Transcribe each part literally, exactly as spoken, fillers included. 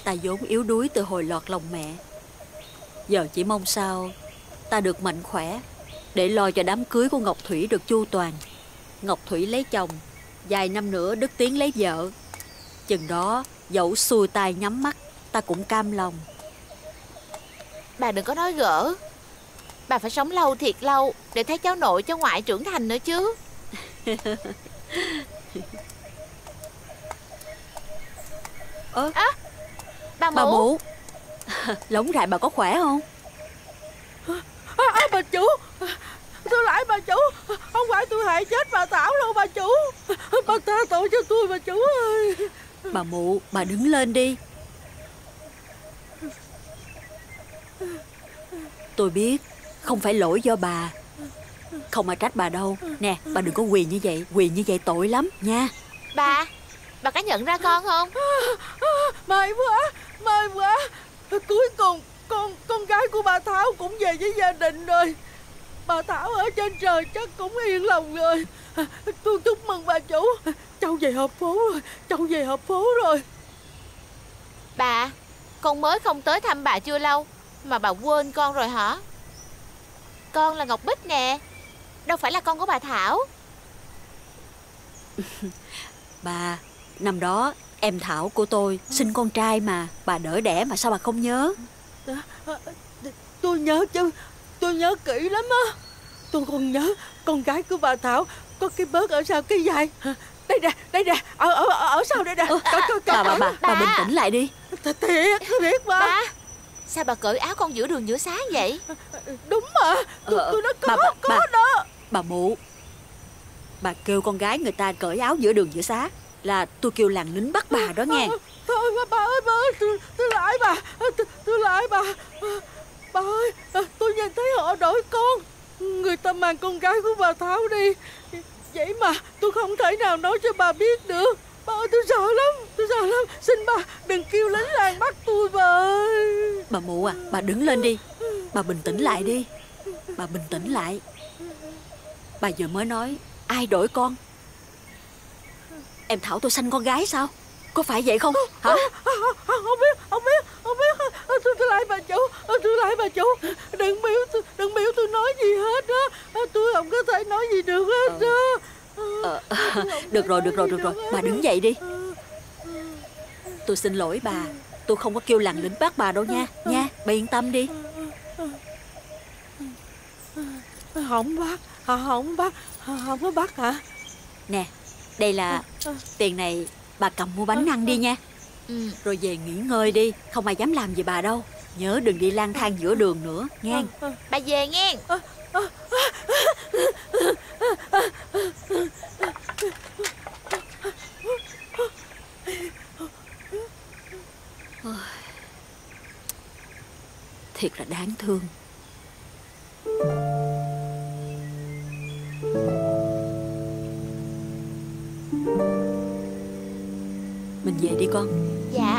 Ta vốn yếu đuối từ hồi lọt lòng mẹ. Giờ chỉ mong sao ta được mạnh khỏe để lo cho đám cưới của Ngọc Thủy được chu toàn. Ngọc Thủy lấy chồng, vài năm nữa Đức Tiến lấy vợ. Chừng đó dẫu xuôi tai nhắm mắt, ta cũng cam lòng. Bà đừng có nói gỡ. Bà phải sống lâu thiệt lâu để thấy cháu nội cháu ngoại trưởng thành nữa chứ. Ơ à, bà mụ, bà mụ. Lỗng rại bà có khỏe không? À, à, bà chủ, tôi lại bà chủ. Không phải tôi hại chết bà Thảo đâu bà chủ. Bà tha tội cho tôi bà chủ ơi. Bà mụ, bà đứng lên đi. Tôi biết không phải lỗi do bà, không ai trách bà đâu. Nè, bà đừng có quỳ như vậy. Quỳ như vậy tội lắm nha. Bà, bà có nhận ra con không? May quá, may quá. Cuối cùng con con gái của bà Thảo cũng về với gia đình rồi. Bà Thảo ở trên trời chắc cũng yên lòng rồi. Tôi chúc mừng bà chủ. Cháu về họp phố rồi. Cháu về họp phố rồi. Bà, con mới không tới thăm bà chưa lâu mà bà quên con rồi hả? Con là Ngọc Bích nè, đâu phải là con của bà Thảo. Bà, năm đó em Thảo của tôi sinh con trai mà. Bà đỡ đẻ mà sao bà không nhớ? Tôi nhớ chứ. Tôi nhớ kỹ lắm á. Tôi còn nhớ con gái của bà Thảo có cái bớt ở sau cái dài. Đây nè, đây nè, ở ở ở sau đây nè. Ừ, bà, bà, bà, bà, bà bình tĩnh lại đi. Thiệt, thiệt mà. Bà, sao bà cởi áo con giữa đường giữa sáng vậy? Đúng mà. Tôi, ờ, tôi nói có, bà, bà, có bà, đó. Bà mụ, bà kêu con gái người ta cởi áo giữa đường giữa xá là tôi kêu làng lính bắt bà đó nghe. Thôi bà, bà ơi, bà ơi, tôi, tôi lại bà. Tôi, tôi lại bà. Bà ơi, tôi nhìn thấy họ đổi con. Người ta mang con gái của bà Thảo đi. Vậy mà tôi không thể nào nói cho bà biết được. Bà ơi, tôi sợ lắm, tôi sợ lắm. Xin bà đừng kêu lính làng bắt tôi bà ơi. Bà mụ à, bà đứng lên đi. Bà bình tĩnh lại đi. Bà bình tĩnh lại. Bà vừa mới nói ai đổi con? Em Thảo tôi sanh con gái sao? Có phải vậy không? Hả? Không biết, không biết, không biết. Tôi, tôi lại bà chủ, tôi lại bà chủ. Đừng biểu tôi, đừng biểu tôi nói gì hết á. Tôi không có thể nói gì được hết á. Ờ, ờ, được rồi, được rồi, được rồi. Bà đứng dậy đi. Tôi xin lỗi bà. Tôi không có kêu làng lính bắt bà đâu nha. Nha, bà yên tâm đi. Không bắt, không bắt, không có bắt hả? Nè, đây là tiền này. Bà cầm mua bánh ăn đi nha. Ừ. Rồi về nghỉ ngơi đi. Không ai dám làm gì bà đâu. Nhớ đừng đi lang thang giữa đường nữa nghe. Bà về nghe. Thiệt là đáng thương. Mình về đi con. Dạ.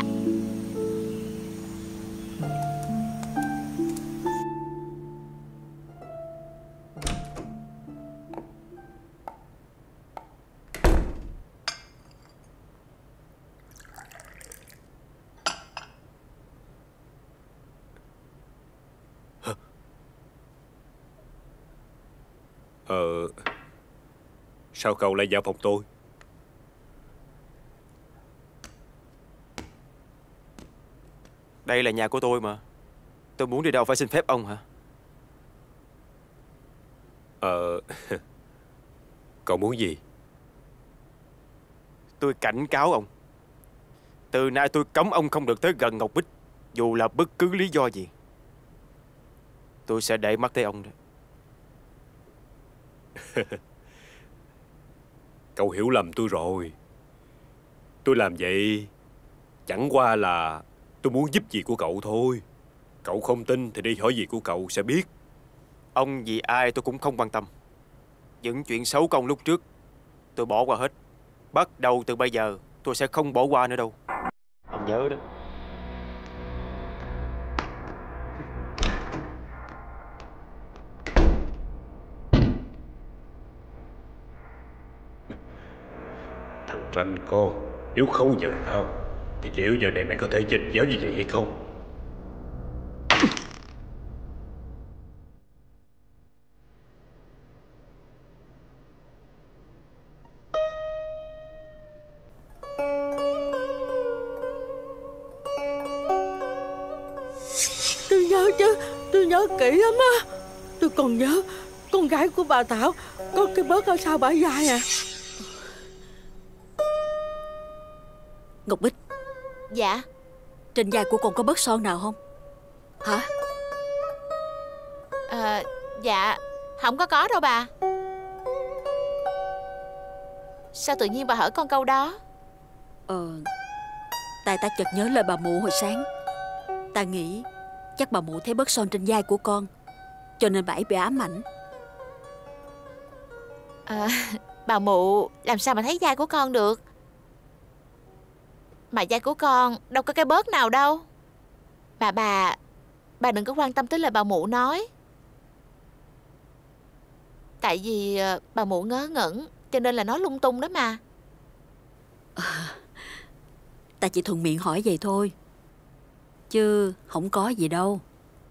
Ờ Sao cậu lại vào phòng tôi? Đây là nhà của tôi mà. Tôi muốn đi đâu phải xin phép ông hả? Ờ Cậu muốn gì? Tôi cảnh cáo ông, từ nay tôi cấm ông không được tới gần Ngọc Bích, dù là bất cứ lý do gì. Tôi sẽ để mắt tới ông đó. Cậu hiểu lầm tôi rồi. Tôi làm vậy chẳng qua là tôi muốn giúp việc của cậu thôi. Cậu không tin thì đi hỏi việc của cậu sẽ biết. Ông vì ai tôi cũng không quan tâm. Những chuyện xấu của ông lúc trước tôi bỏ qua hết. Bắt đầu từ bây giờ tôi sẽ không bỏ qua nữa đâu. Ông nhớ đó. Thằng ranh con, nếu không nhận tao thì liệu giờ này mày có thể chình giáo như vậy hay không? Tôi nhớ chứ, tôi nhớ kỹ lắm á. Tôi còn nhớ con gái của bà Thảo có cái bớt ở sau bả vai à. Ngọc Bích, Dạ. trên vai của con có bớt son nào không? Hả? À, dạ, không có có đâu bà. Sao tự nhiên bà hỏi con câu đó? Ờ, tại ta chợt nhớ lời bà mụ hồi sáng. Ta nghĩ chắc bà mụ thấy bớt son trên vai của con, cho nên bà ấy bị ám ảnh. À, bà mụ làm sao mà thấy vai của con được? Mà vai của con đâu có cái bớt nào đâu. Bà bà Bà đừng có quan tâm tới lời bà mụ nói. Tại vì bà mụ ngớ ngẩn, cho nên là nói lung tung đó mà. À, ta chỉ thuận miệng hỏi vậy thôi, chứ không có gì đâu.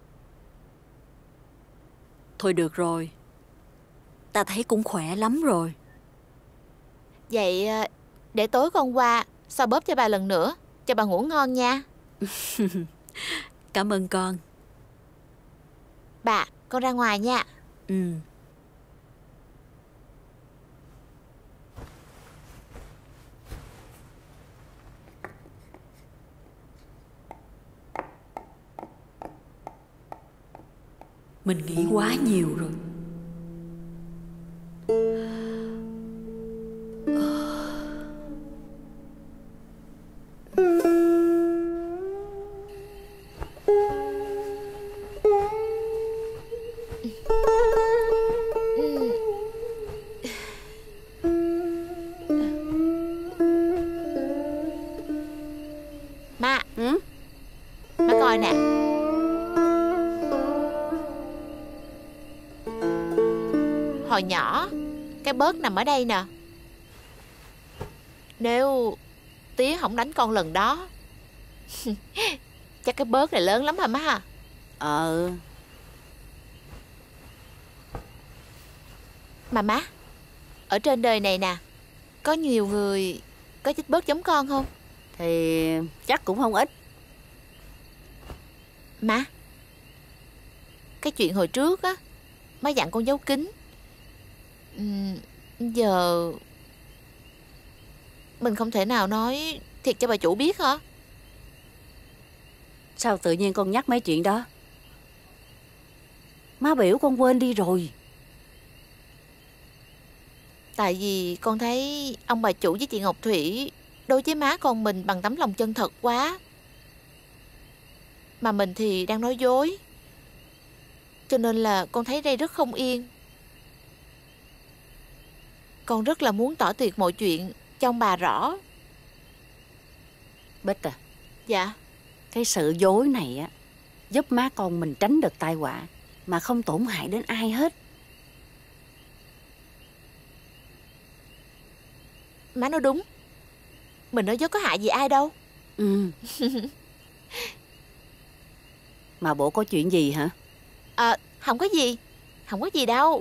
Thôi được rồi, ta thấy cũng khỏe lắm rồi. Vậy để tối con qua xoa bóp cho bà lần nữa, cho bà ngủ ngon nha. Cảm ơn con. Bà, con ra ngoài nha. Ừ. Mình nghĩ quá nhiều rồi. Má, Ừ? má coi nè. Hồi nhỏ cái bớt nằm ở đây nè. Nếu tía không đánh con lần đó chắc cái bớt này lớn lắm hả má ha? Ờ. Mà má, ở trên đời này nè, có nhiều người có chích bớt giống con không? Thì chắc cũng không ít. Má, cái chuyện hồi trước á, má dặn con giấu kín. Ừm, Giờ mình không thể nào nói thiệt cho bà chủ biết hả? Sao tự nhiên con nhắc mấy chuyện đó? Má biểu con quên đi rồi. Tại vì con thấy ông bà chủ với chị Ngọc Thủy đối với má con mình bằng tấm lòng chân thật quá. Mà mình thì đang nói dối, cho nên là con thấy đây rất không yên. Con rất là muốn tỏ tuyệt mọi chuyện cho ông bà rõ. Bích à, Dạ. cái sự dối này á giúp má con mình tránh được tai họa mà không tổn hại đến ai hết. Má nói đúng. Mình nói dối có hại gì ai đâu. Ừ. Mà bộ có chuyện gì hả? À, không có gì. Không có gì đâu.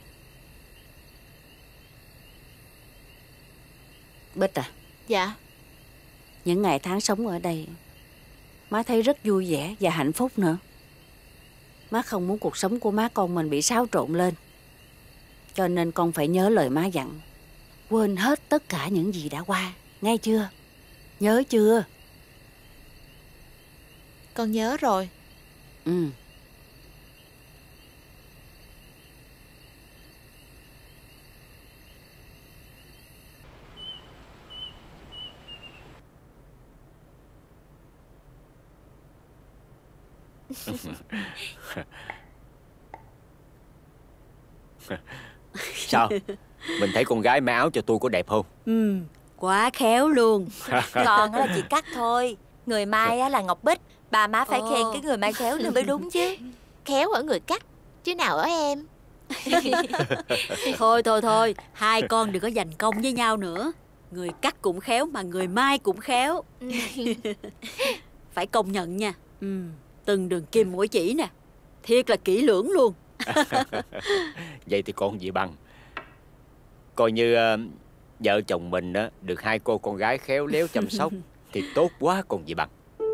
Bích à, Dạ. những ngày tháng sống ở đây má thấy rất vui vẻ và hạnh phúc nữa. Má không muốn cuộc sống của má con mình bị xáo trộn lên, cho nên con phải nhớ lời má dặn, quên hết tất cả những gì đã qua, nghe chưa? Nhớ chưa? Con nhớ rồi. Ừ. Sao? Mình thấy con gái may áo cho tôi có đẹp không? Ừ, quá khéo luôn. Con á là chỉ cắt thôi, người mai á là Ngọc Bích. Bà má phải Ồ. khen cái người mai khéo nữa mới đúng chứ. Khéo ở người cắt, chứ nào ở em. Thôi thôi thôi, hai con đừng có giành công với nhau nữa. Người cắt cũng khéo mà người mai cũng khéo. Phải công nhận nha. Ừ. Từng đường kim mũi chỉ nè, thiệt là kỹ lưỡng luôn. Vậy thì còn gì bằng. Coi như uh, vợ chồng mình uh, được hai cô con gái khéo léo chăm sóc thì tốt quá còn gì bằng.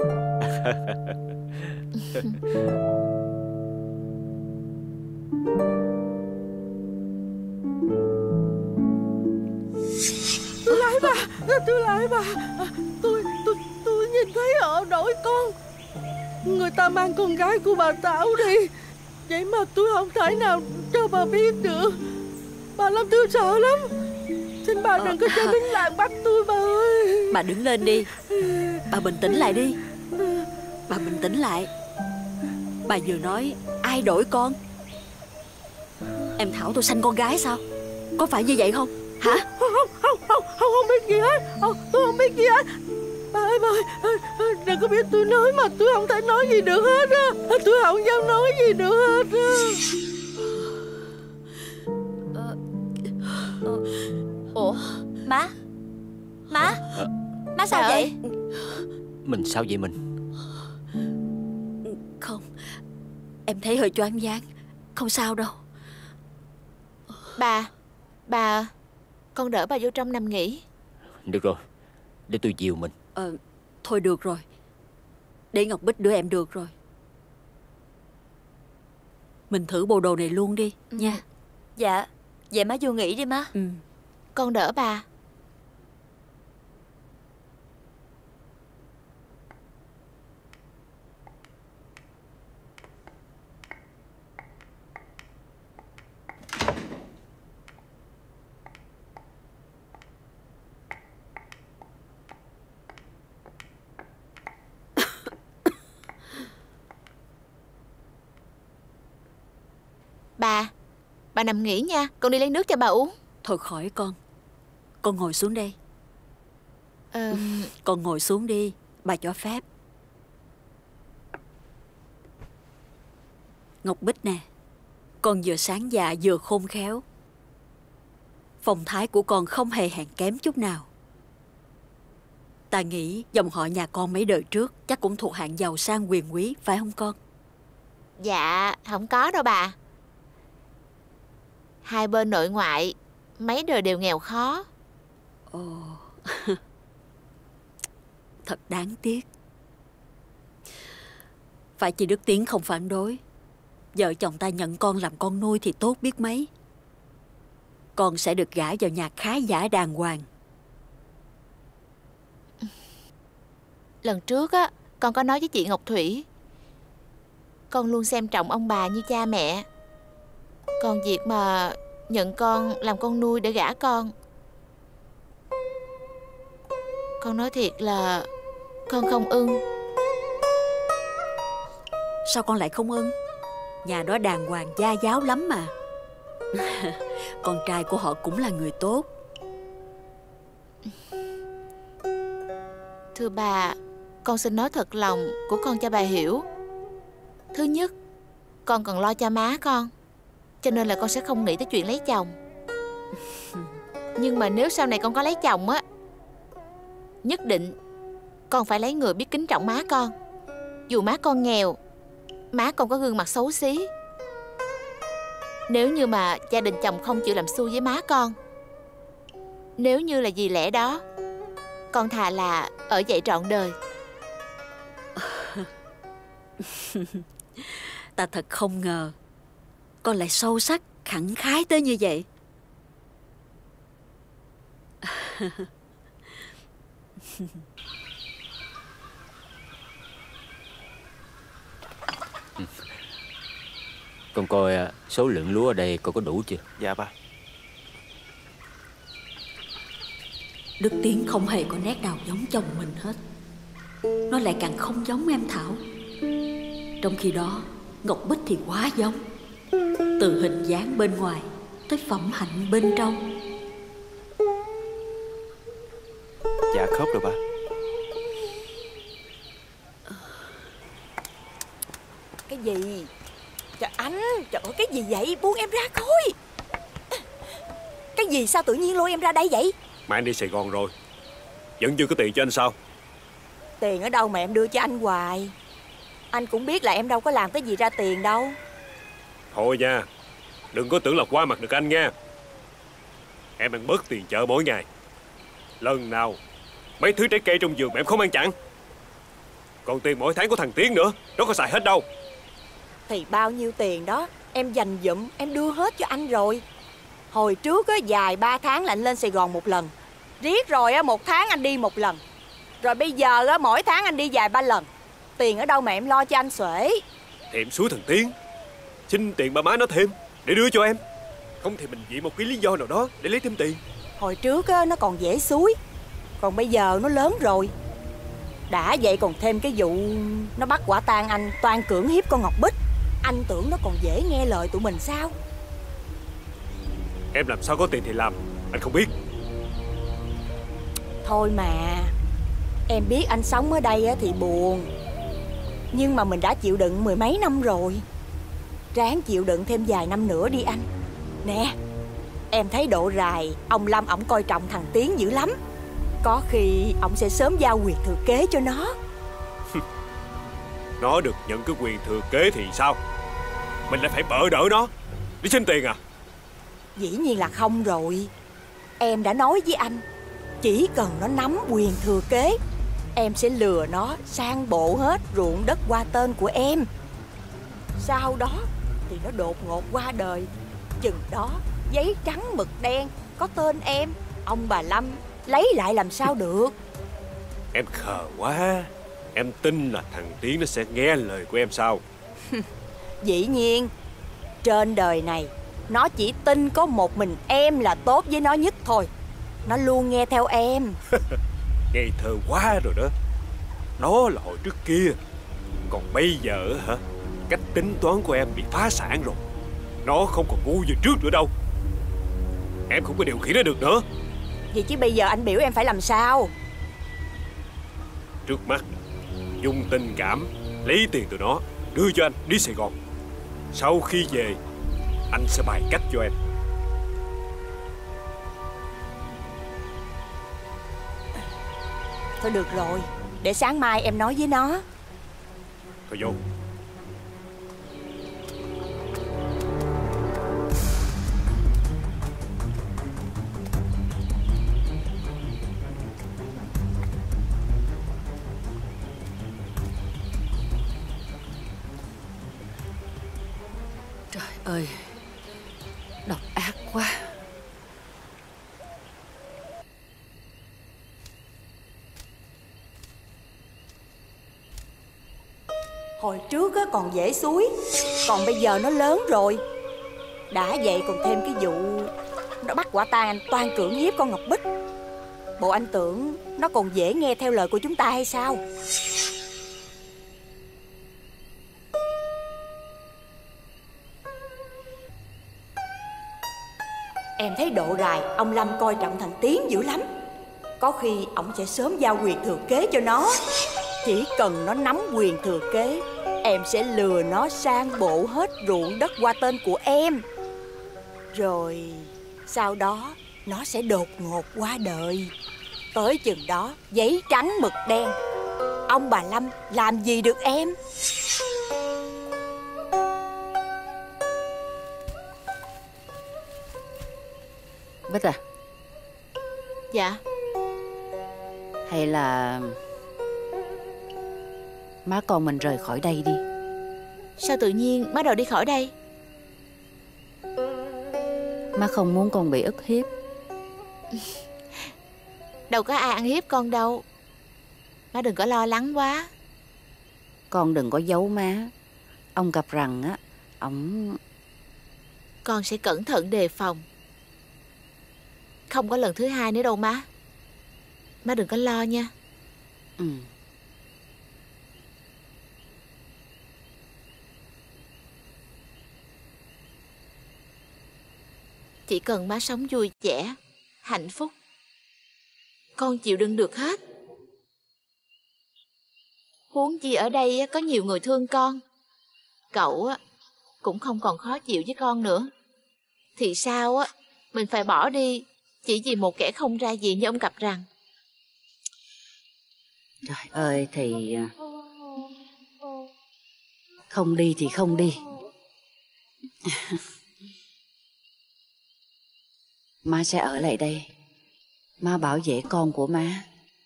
Tôi lại bà, tôi lại bà. Tôi, tôi, tôi nhìn thấy họ đổi con. Người ta mang con gái của bà Thảo đi. Vậy mà tôi không thể nào cho bà biết được. Bà làm tôi sợ lắm. Xin bà đừng có cho lính làng bắt tôi bà ơi. Bà đứng lên đi. Bà bình tĩnh lại đi. Bà bình tĩnh lại. Bà vừa nói ai đổi con? Em Thảo tôi sanh con gái sao? Có phải như vậy không? Hả? Không, không, không, không, không biết gì hết. Không, tôi không biết gì hết. Bà ơi, bà ơi, đừng có biết tôi nói mà tôi không thể nói gì được hết á. Tôi không dám nói gì được hết á. Ủa, má? Má? À, Má sao vậy? mình sao vậy mình? Không, em thấy hơi choáng váng. Không sao đâu. Bà, bà, con đỡ bà vô trong nằm nghỉ. Được rồi, để tôi dìu mình. Ờ, thôi được rồi. Để Ngọc Bích đưa em được rồi. Mình thử bộ đồ này luôn đi, ừ. nha. Dạ, vậy má vô nghỉ đi má. Ừ. Con đỡ bà. Bà, bà nằm nghỉ nha. Con đi lấy nước cho bà uống. Thôi khỏi con. Con ngồi xuống đây. Ờ... Con ngồi xuống đi, bà cho phép. Ngọc Bích nè, con vừa sáng dạ vừa khôn khéo. Phong thái của con không hề hèn kém chút nào. Ta nghĩ dòng họ nhà con mấy đời trước chắc cũng thuộc hạng giàu sang quyền quý, phải không con? Dạ, không có đâu bà. Hai bên nội ngoại mấy đời đều nghèo khó. Ồ, thật đáng tiếc. Phải chị Đức Tiến không phản đối. Vợ chồng ta nhận con làm con nuôi thì tốt biết mấy. Con sẽ được gả vào nhà khá giả đàng hoàng. Lần trước á, con có nói với chị Ngọc Thủy, con luôn xem trọng ông bà như cha mẹ. Còn việc mà nhận con làm con nuôi để gả con, con nói thiệt là con không ưng. Sao con lại không ưng? Nhà đó đàng hoàng gia giáo lắm mà. Con trai của họ cũng là người tốt. Thưa bà, con xin nói thật lòng của con cho bà hiểu. Thứ nhất, con cần lo cho má con, cho nên là con sẽ không nghĩ tới chuyện lấy chồng. Nhưng mà nếu sau này con có lấy chồng á, nhất định con phải lấy người biết kính trọng má con. Dù má con nghèo, má con có gương mặt xấu xí. Nếu như mà gia đình chồng không chịu làm xui với má con, nếu như là vì lẽ đó, con thà là ở vậy trọn đời. Ta thật không ngờ con lại sâu sắc, khẳng khái tới như vậy. Con coi số lượng lúa ở đây con có đủ chưa? Dạ ba. Đức Tiến không hề có nét nào giống chồng mình hết. Nó lại càng không giống em Thảo. Trong khi đó Ngọc Bích thì quá giống. Từ hình dáng bên ngoài tới phẩm hạnh bên trong. Dạ khớp rồi ba. Cái gì? Trời anh, trời ơi, cái gì vậy? Buông em ra coi. Cái gì sao tự nhiên lôi em ra đây vậy? Mà anh đi Sài Gòn rồi, vẫn chưa có tiền cho anh sao? Tiền ở đâu mà em đưa cho anh hoài? Anh cũng biết là em đâu có làm cái gì ra tiền đâu. Thôi nha, đừng có tưởng là qua mặt được anh nha. Em ăn bớt tiền chợ mỗi ngày. Lần nào mấy thứ trái cây trong vườn mà em không ăn chặn. Còn tiền mỗi tháng của thằng Tiến nữa, nó có xài hết đâu. Thì bao nhiêu tiền đó em dành dụm, em đưa hết cho anh rồi. Hồi trước á, dài ba tháng là anh lên Sài Gòn một lần. Riết rồi á, một tháng anh đi một lần. Rồi bây giờ á, mỗi tháng anh đi dài ba lần. Tiền ở đâu mà em lo cho anh xuể? Thì em xúi thằng Tiến xin tiền ba má nó thêm để đưa cho em. Không thì mình vì một cái lý do nào đó để lấy thêm tiền. Hồi trước á, nó còn dễ xúi. Còn bây giờ nó lớn rồi. Đã vậy còn thêm cái vụ nó bắt quả tang anh toan cưỡng hiếp con Ngọc Bích. Anh tưởng nó còn dễ nghe lời tụi mình sao? Em làm sao có tiền thì làm, anh không biết. Thôi mà, em biết anh sống ở đây á thì buồn. Nhưng mà mình đã chịu đựng mười mấy năm rồi. Ráng chịu đựng thêm vài năm nữa đi anh. Nè, em thấy độ rài ông Lâm ổng coi trọng thằng Tiến dữ lắm. Có khi ổng sẽ sớm giao quyền thừa kế cho nó. Nó được nhận cái quyền thừa kế thì sao? Mình lại phải bợ đỡ nó để xin tiền à? Dĩ nhiên là không rồi. Em đã nói với anh, chỉ cần nó nắm quyền thừa kế, em sẽ lừa nó sang bộ hết ruộng đất qua tên của em. Sau đó thì nó đột ngột qua đời. Chừng đó giấy trắng mực đen có tên em, ông bà Lâm lấy lại làm sao được. Em khờ quá. Em tin là thằng Tiến nó sẽ nghe lời của em sao? Dĩ nhiên. Trên đời này nó chỉ tin có một mình em là tốt với nó nhất thôi. Nó luôn nghe theo em. Ngây thơ quá rồi đó. Đó là hồi trước kia. Còn bây giờ hả, cách tính toán của em bị phá sản rồi. Nó không còn ngu như trước nữa đâu. Em không có điều khiển nó được nữa. Vậy chứ bây giờ anh biểu em phải làm sao? Trước mắt dùng tình cảm lấy tiền từ nó, đưa cho anh đi Sài Gòn. Sau khi về, anh sẽ bày cách cho em. Thôi được rồi, để sáng mai em nói với nó. Thôi vô. Trời ơi, độc ác quá. Hồi trước á còn dễ xúi, còn bây giờ nó lớn rồi. Đã vậy còn thêm cái vụ nó bắt quả tang anh toan cưỡng hiếp con Ngọc Bích. Bộ anh tưởng nó còn dễ nghe theo lời của chúng ta hay sao? Em thấy độ rài ông Lâm coi trọng thằng Tiến dữ lắm. Có khi ổng sẽ sớm giao quyền thừa kế cho nó. Chỉ cần nó nắm quyền thừa kế, em sẽ lừa nó sang bộ hết ruộng đất qua tên của em. Rồi sau đó nó sẽ đột ngột qua đời. Tới chừng đó giấy trắng mực đen, ông bà Lâm làm gì được em? Bích à, Dạ. hay là má con mình rời khỏi đây đi. Sao tự nhiên má đòi đi khỏi đây? Má không muốn con bị ức hiếp. Đâu có ai ăn hiếp con đâu. Má đừng có lo lắng quá. Con đừng có giấu má. Ông gặp rằng á, ổng... Con sẽ cẩn thận đề phòng. Không có lần thứ hai nữa đâu má. Má đừng có lo nha. Ừ. Chỉ cần má sống vui vẻ, hạnh phúc, con chịu đựng được hết. Huống chi ở đây có nhiều người thương con. Cậu cũng không còn khó chịu với con nữa. Thì sao á, mình phải bỏ đi Chỉ vì một kẻ không ra gì như ông Cặp Rằng. Trời ơi, thì không đi thì không đi. Má sẽ ở lại đây. Má bảo vệ con của má,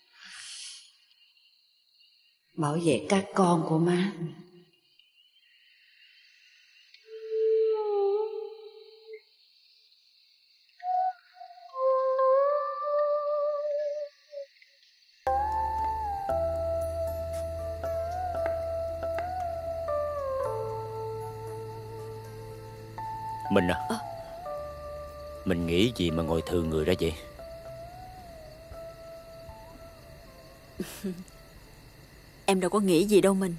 bảo vệ các con của má. Mình à, à. Mình nghĩ gì mà ngồi thừa người ra vậy? Em đâu có nghĩ gì đâu mình.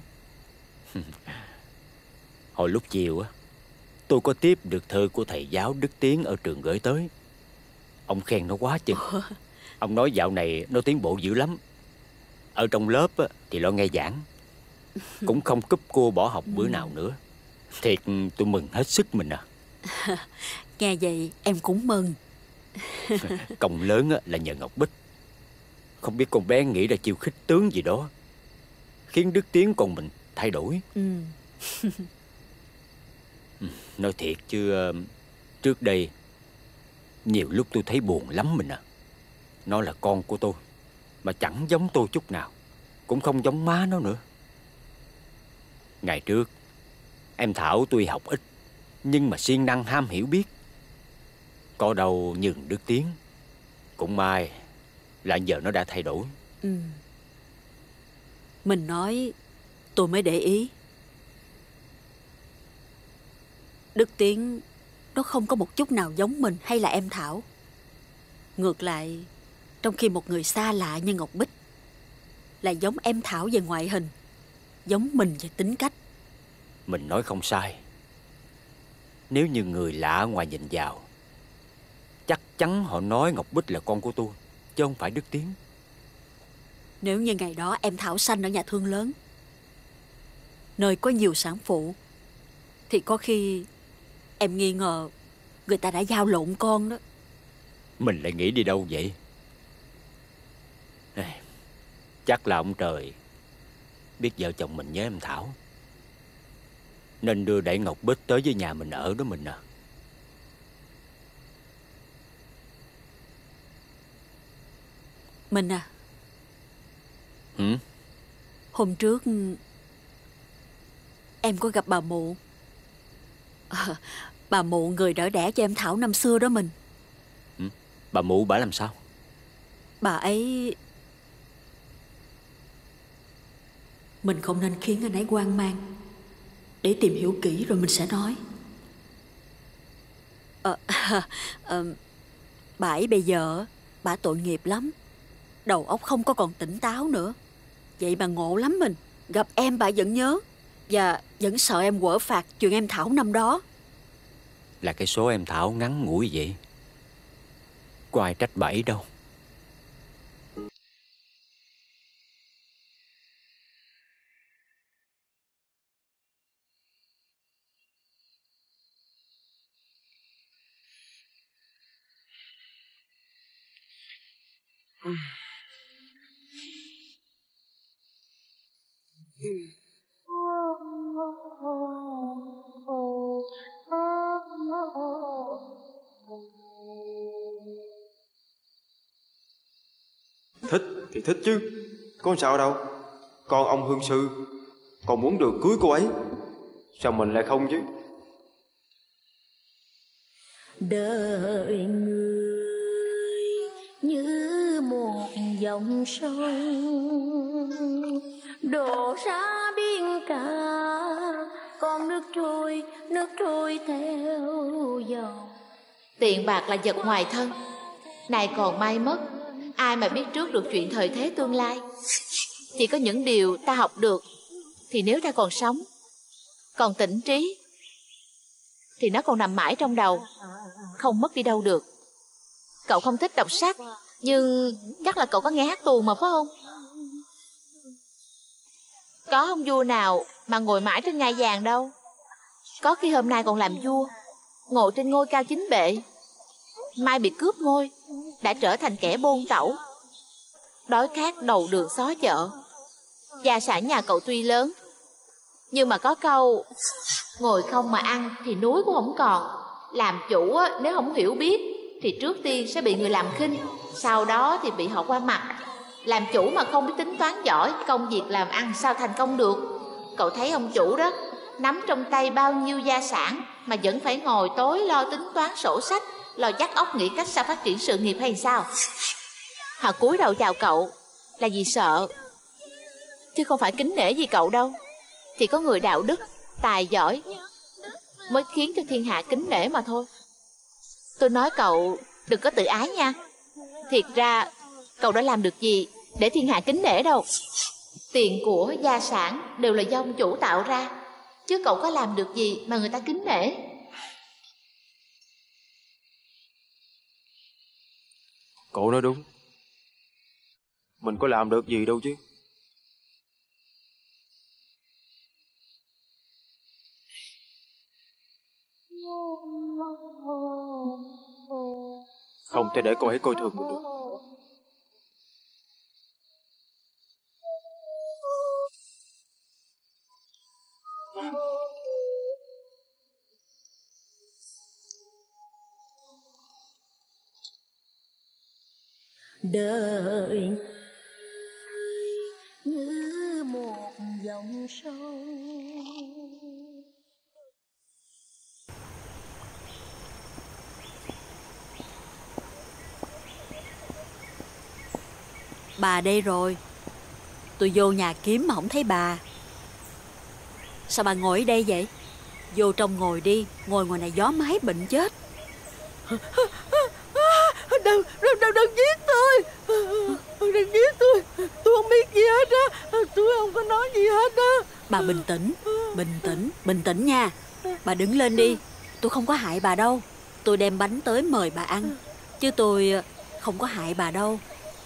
Hồi lúc chiều á, tôi có tiếp được thơ của thầy giáo Đức Tiến ở trường gửi tới. Ông khen nó quá chừng. Ông nói dạo này nó tiến bộ dữ lắm. Ở trong lớp á, thì lo nghe giảng, cũng không cúp cua bỏ học bữa nào nữa. Thiệt tôi mừng hết sức mình à. Nghe vậy em cũng mừng. Công lớn á, là nhờ Ngọc Bích. Không biết con bé nghĩ ra chiêu khích tướng gì đó, khiến Đức Tiến con mình thay đổi. Ừ. Nói thiệt chứ trước đây nhiều lúc tôi thấy buồn lắm mình à. Nó là con của tôi, mà chẳng giống tôi chút nào, cũng không giống má nó nữa. Ngày trước em Thảo tuy học ít, nhưng mà siêng năng ham hiểu biết. Có đâu nhường Đức Tiến. Cũng may là giờ nó đã thay đổi. Ừ. Mình nói tôi mới để ý. Đức Tiến nó không có một chút nào giống mình hay là em Thảo. Ngược lại, trong khi một người xa lạ như Ngọc Bích là giống em Thảo về ngoại hình, giống mình về tính cách. Mình nói không sai. Nếu như người lạ ngoài nhìn vào, chắc chắn họ nói Ngọc Bích là con của tôi, chứ không phải Đức Tiến. Nếu như ngày đó em Thảo sanh ở nhà thương lớn, nơi có nhiều sản phụ, thì có khi em nghi ngờ người ta đã giao lộn con đó. Mình lại nghĩ đi đâu vậy? Chắc là ông trời biết vợ chồng mình nhớ em Thảo, nên đưa đẩy Ngọc Bích tới với nhà mình ở đó mình à. Mình à. Ừ? Hôm trước em có gặp bà Mụ. À, bà Mụ người đỡ đẻ cho em Thảo năm xưa đó mình. Ừ? Bà Mụ bả làm sao? Bà ấy... Mình không nên khiến anh ấy hoang mang. Để tìm hiểu kỹ rồi mình sẽ nói. à, à, à, Bà ấy bây giờ bà tội nghiệp lắm, đầu óc không có còn tỉnh táo nữa. Vậy bà ngộ lắm mình. Gặp em bà vẫn nhớ, và vẫn sợ em quở phạt chuyện em Thảo năm đó. Là cái số em Thảo ngắn ngủi vậy, có ai trách bà ấy đâu. Ừ. Ừ. Thích thì thích chứ, có sao đâu. Con ông Hương Sư còn muốn được cưới cô ấy, sao mình lại không chứ? Đời người như một dòng sông đổ ra biển cả, con nước trôi, nước trôi theo dòng. Tiền bạc là vật ngoài thân, nay còn mai mất, ai mà biết trước được chuyện thời thế tương lai. Chỉ có những điều ta học được thì nếu ta còn sống, còn tỉnh trí, thì nó còn nằm mãi trong đầu, không mất đi đâu được. Cậu không thích đọc sách, nhưng chắc là cậu có nghe hát tuồng mà phải không? Có ông vua nào mà ngồi mãi trên ngai vàng đâu. Có khi hôm nay còn làm vua, ngồi trên ngôi cao chính bệ, mai bị cướp ngôi, đã trở thành kẻ buôn tẩu, đói khát đầu đường xó chợ. Gia sản nhà cậu tuy lớn, nhưng mà có câu ngồi không mà ăn thì núi cũng không còn. Làm chủ á, nếu không hiểu biết thì trước tiên sẽ bị người làm khinh, sau đó thì bị họ qua mặt. Làm chủ mà không biết tính toán giỏi, công việc làm ăn sao thành công được. Cậu thấy ông chủ đó, nắm trong tay bao nhiêu gia sản mà vẫn phải ngồi tối lo tính toán sổ sách, lo dắt óc nghĩ cách sao phát triển sự nghiệp hay sao. Họ cúi đầu chào cậu là vì sợ, chứ không phải kính nể gì cậu đâu. Chỉ có người đạo đức, tài giỏi mới khiến cho thiên hạ kính nể mà thôi. Tôi nói cậu đừng có tự ái nha. Thiệt ra cậu đã làm được gì để thiên hạ kính nể đâu. Tiền của gia sản đều là do ông chủ tạo ra, chứ cậu có làm được gì mà người ta kính nể. Cậu nói đúng, mình có làm được gì đâu chứ. Không thể để cô ấy coi thường mình được. Đời như một dòng sông. Bà đây rồi. Tôi vô nhà kiếm mà không thấy bà. Sao bà ngồi ở đây vậy? Vô trong ngồi đi, ngồi ngoài này gió mái bệnh chết. Đừng, đừng, đừng, đừng giết tôi. Đừng giết tôi. Tôi không biết gì hết á. Tôi không có nói gì hết á. Bà bình tĩnh, bình tĩnh, bình tĩnh nha. Bà đứng lên đi. Tôi không có hại bà đâu. Tôi đem bánh tới mời bà ăn, chứ tôi không có hại bà đâu.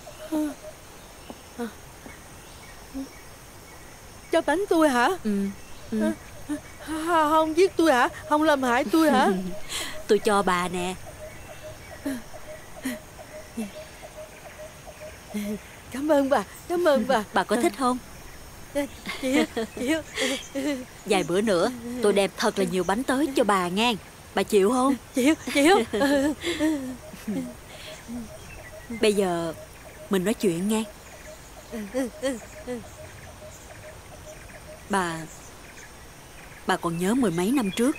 Cho bánh tôi hả? Ừ, ừ. Không giết tôi hả? Không làm hại tôi hả? Tôi cho bà nè. Cảm ơn bà, cảm ơn bà. Bà có thích không? Chịu, chịu. Vài bữa nữa tôi đem thật là nhiều bánh tới cho bà nghe. Bà chịu không? Chịu, chịu. Bây giờ mình nói chuyện nghe. Bà Bà còn nhớ mười mấy năm trước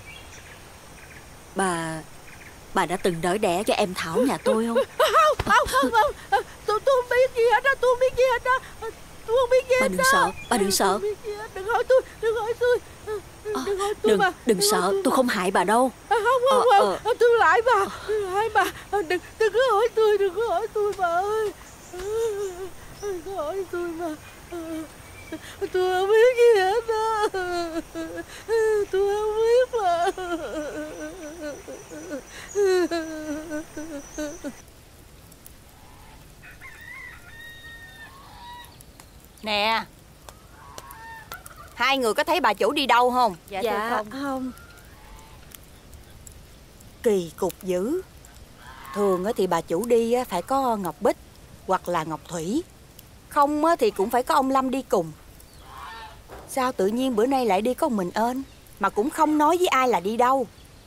Bà Bà đã từng đỡ đẻ cho em Thảo nhà tôi không? Không, không, không, không. Tôi, tôi không biết gì hết á. Tôi không biết gì hết á. Tôi không biết gì hết. Bà đừng sợ, bà đừng sợ. Đừng hỏi tôi, đừng hỏi tôi. Đừng hỏi tôi Đừng, mà. đừng sợ, tôi không hại bà đâu. Không, không, không. Tôi lại bà. Hai bà. Đừng, đừng có hỏi tôi, đừng có hỏi tôi bà ơi. Đừng có hỏi tôi mà. Tôi không biết gì hết á. Tôi không biết mà. Nè, hai người có thấy bà chủ đi đâu không? Dạ, Dạ không. không. Kỳ cục dữ. Thường thì bà chủ đi phải có Ngọc Bích hoặc là Ngọc Thủy. Không thì cũng phải có ông Lâm đi cùng. Sao tự nhiên bữa nay lại đi có mình ên, mà cũng không nói với ai là đi đâu?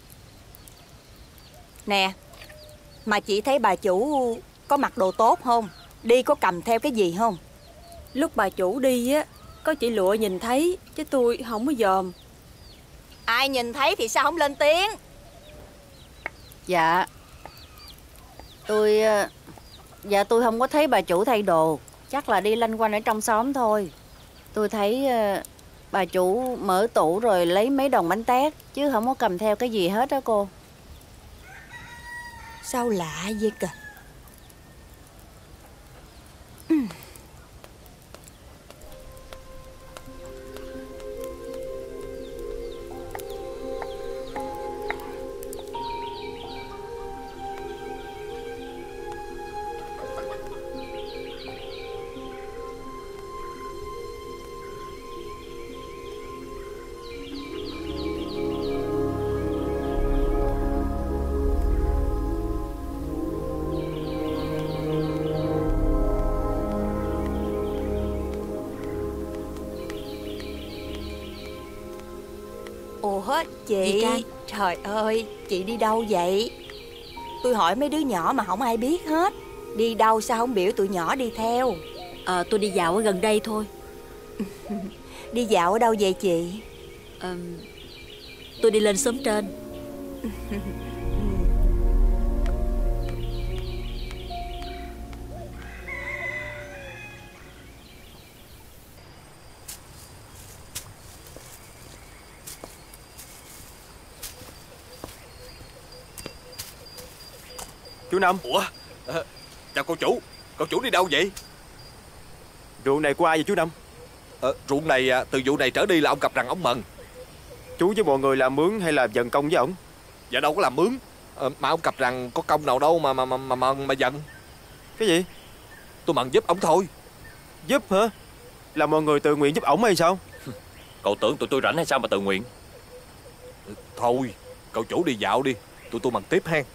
Nè, mà chị thấy bà chủ có mặc đồ tốt không? Đi có cầm theo cái gì không? Lúc bà chủ đi á, có chị Lụa nhìn thấy, chứ tôi không có dòm. Ai nhìn thấy thì sao không lên tiếng? Dạ Tôi Dạ tôi không có thấy bà chủ thay đồ. Chắc là đi lanh quanh ở trong xóm thôi. Tôi thấy bà chủ mở tủ rồi lấy mấy đồng bánh tét, chứ không có cầm theo cái gì hết đó cô. Sao lạ vậy kìa. Ủa chị? Gì Trang? Trời ơi, chị đi đâu vậy? Tôi hỏi mấy đứa nhỏ mà không ai biết hết. Đi đâu sao không biểu tụi nhỏ đi theo? Ờ, tôi đi dạo ở gần đây thôi. Đi dạo ở đâu vậy chị? Ờ, tôi đi lên xóm trên. Chú Năm. Ủa à, chào cô chủ. Cô chủ đi đâu vậy? Ruộng này của ai vậy chú Năm? à, Ruộng này à, từ vụ này trở đi là ông cặp rằng ông Mần. Chú với mọi người làm mướn hay là dần công với ổng? Dạ đâu có làm mướn à, mà ông cặp rằng có công nào đâu mà mà mà mà mà, mà dần. Cái gì? Tôi Mần giúp ông thôi. Giúp hả? Là mọi người tự nguyện giúp ổng hay sao? Cậu tưởng tụi tôi rảnh hay sao mà tự nguyện? Thôi cậu chủ đi dạo đi, tụi tôi Mần tiếp ha.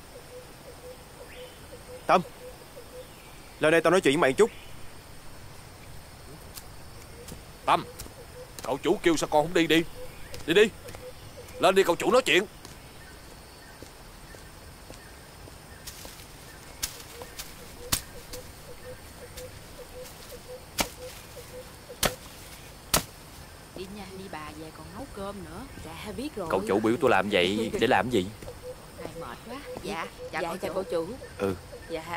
Tâm, lên đây tao nói chuyện với mày một chút. Tâm, cậu chủ kêu sao con không đi đi. Đi đi, lên đi cậu chủ nói chuyện. Đi nha, đi bà về còn nấu cơm nữa. Dạ biết rồi. Cậu chủ biểu tôi làm vậy để làm gì? Này mệt quá. Dạ, dạ, Dạ, cậu, chào chủ. cô chủ. Ừ, Dạ.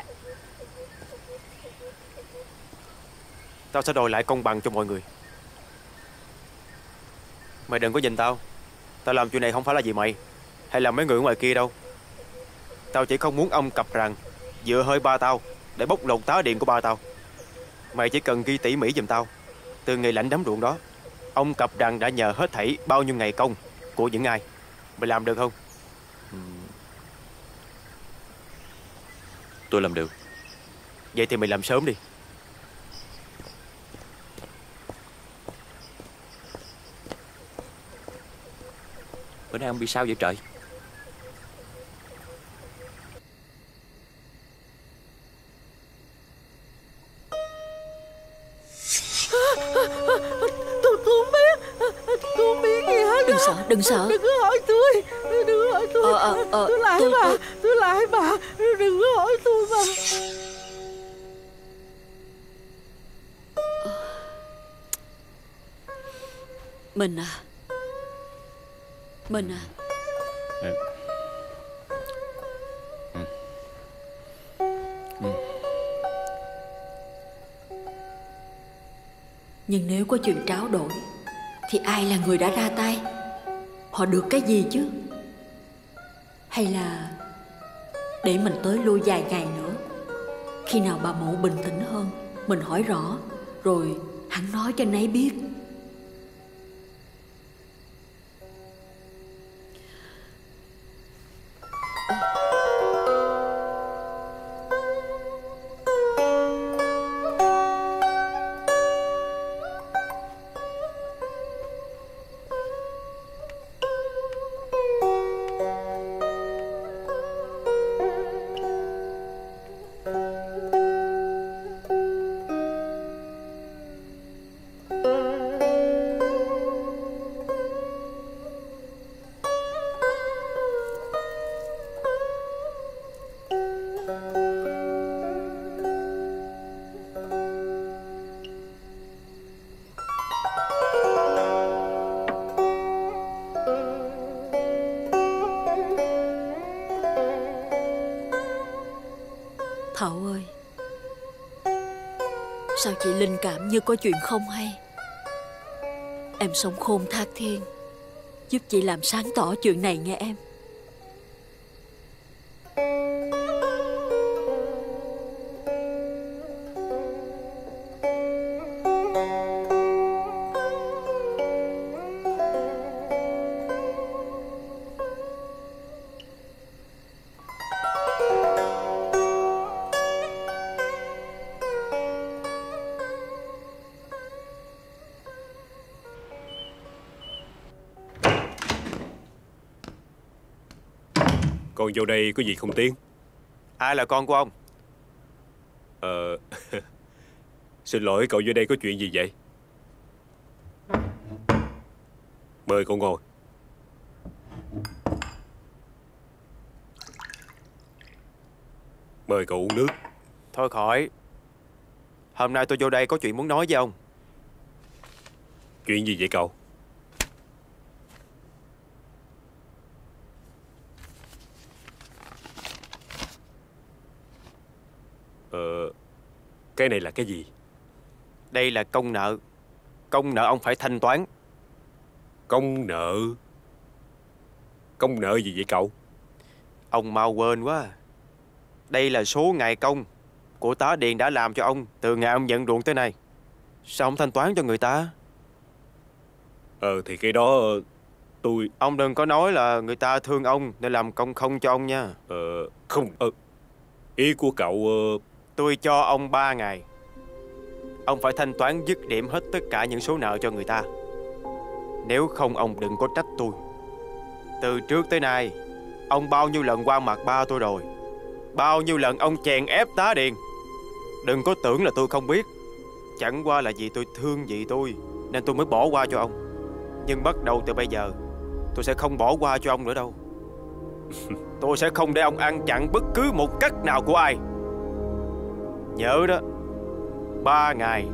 tao sẽ đòi lại công bằng cho mọi người. Mày đừng có nhìn tao. Tao làm chuyện này không phải là vì mày hay là mấy người ở ngoài kia đâu. Tao chỉ không muốn ông cặp rằng dựa hơi ba tao để bóc lột tá điện của ba tao. Mày chỉ cần ghi tỉ mỉ giùm tao. Từ ngày lãnh đám ruộng đó, ông cặp rằng đã nhờ hết thảy bao nhiêu ngày công của những ai. Mày làm được không? Tôi làm được. Vậy thì mày làm sớm đi. Bữa nay ông bị sao vậy trời? Tôi tôi không biết. Tôi không biết gì hết. Đừng sợ, đừng sợ. Đừng có hỏi tôi. Đừng có hỏi tôi. Ờ, ờ, ờ, Tôi lại tôi- bà. tôi- Tôi lại bà. Đừng có hỏi tôi mà. Mình à. Mình à. Nhưng nếu có chuyện tráo đổi thì ai là người đã ra tay? Họ được cái gì chứ? Hay là để mình tới lui vài ngày nữa, khi nào bà mụ bình tĩnh hơn, mình hỏi rõ rồi hắn nói cho nấy biết. Thảo ơi, sao chị linh cảm như có chuyện không hay? Em sống khôn thác thiên, giúp chị làm sáng tỏ chuyện này nghe em. Con vô đây có gì không Tiến? Ai là con của ông? Ờ... Xin lỗi, cậu vô đây có chuyện gì vậy? Mời cậu ngồi. Mời cậu uống nước. Thôi khỏi. Hôm nay tôi vô đây có chuyện muốn nói với ông. Chuyện gì vậy cậu? Ờ, cái này là cái gì? Đây là công nợ. Công nợ ông phải thanh toán. Công nợ? Công nợ gì vậy cậu? Ông mau quên quá. Đây là số ngày công của tá điền đã làm cho ông từ ngày ông nhận ruộng tới nay. Sao ông thanh toán cho người ta? Ờ thì cái đó tôi... Ông đừng có nói là người ta thương ông nên làm công không cho ông nha. Ờ không. Ờ, ý của cậu... Uh... Tôi cho ông ba ngày. Ông phải thanh toán dứt điểm hết tất cả những số nợ cho người ta. Nếu không ông đừng có trách tôi. Từ trước tới nay ông bao nhiêu lần qua mặt ba tôi rồi. Bao nhiêu lần ông chèn ép tá điền. Đừng có tưởng là tôi không biết. Chẳng qua là vì tôi thương chị tôi nên tôi mới bỏ qua cho ông. Nhưng bắt đầu từ bây giờ tôi sẽ không bỏ qua cho ông nữa đâu. Tôi sẽ không để ông ăn chặn bất cứ một cách nào của ai. Nhớ đó. Ba ngày.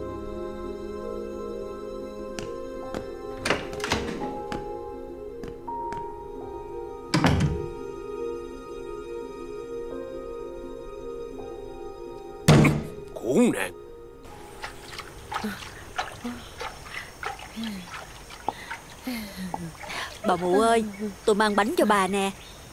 Khốn nạn. Bà Mụ ơi, tôi mang bánh cho bà nè.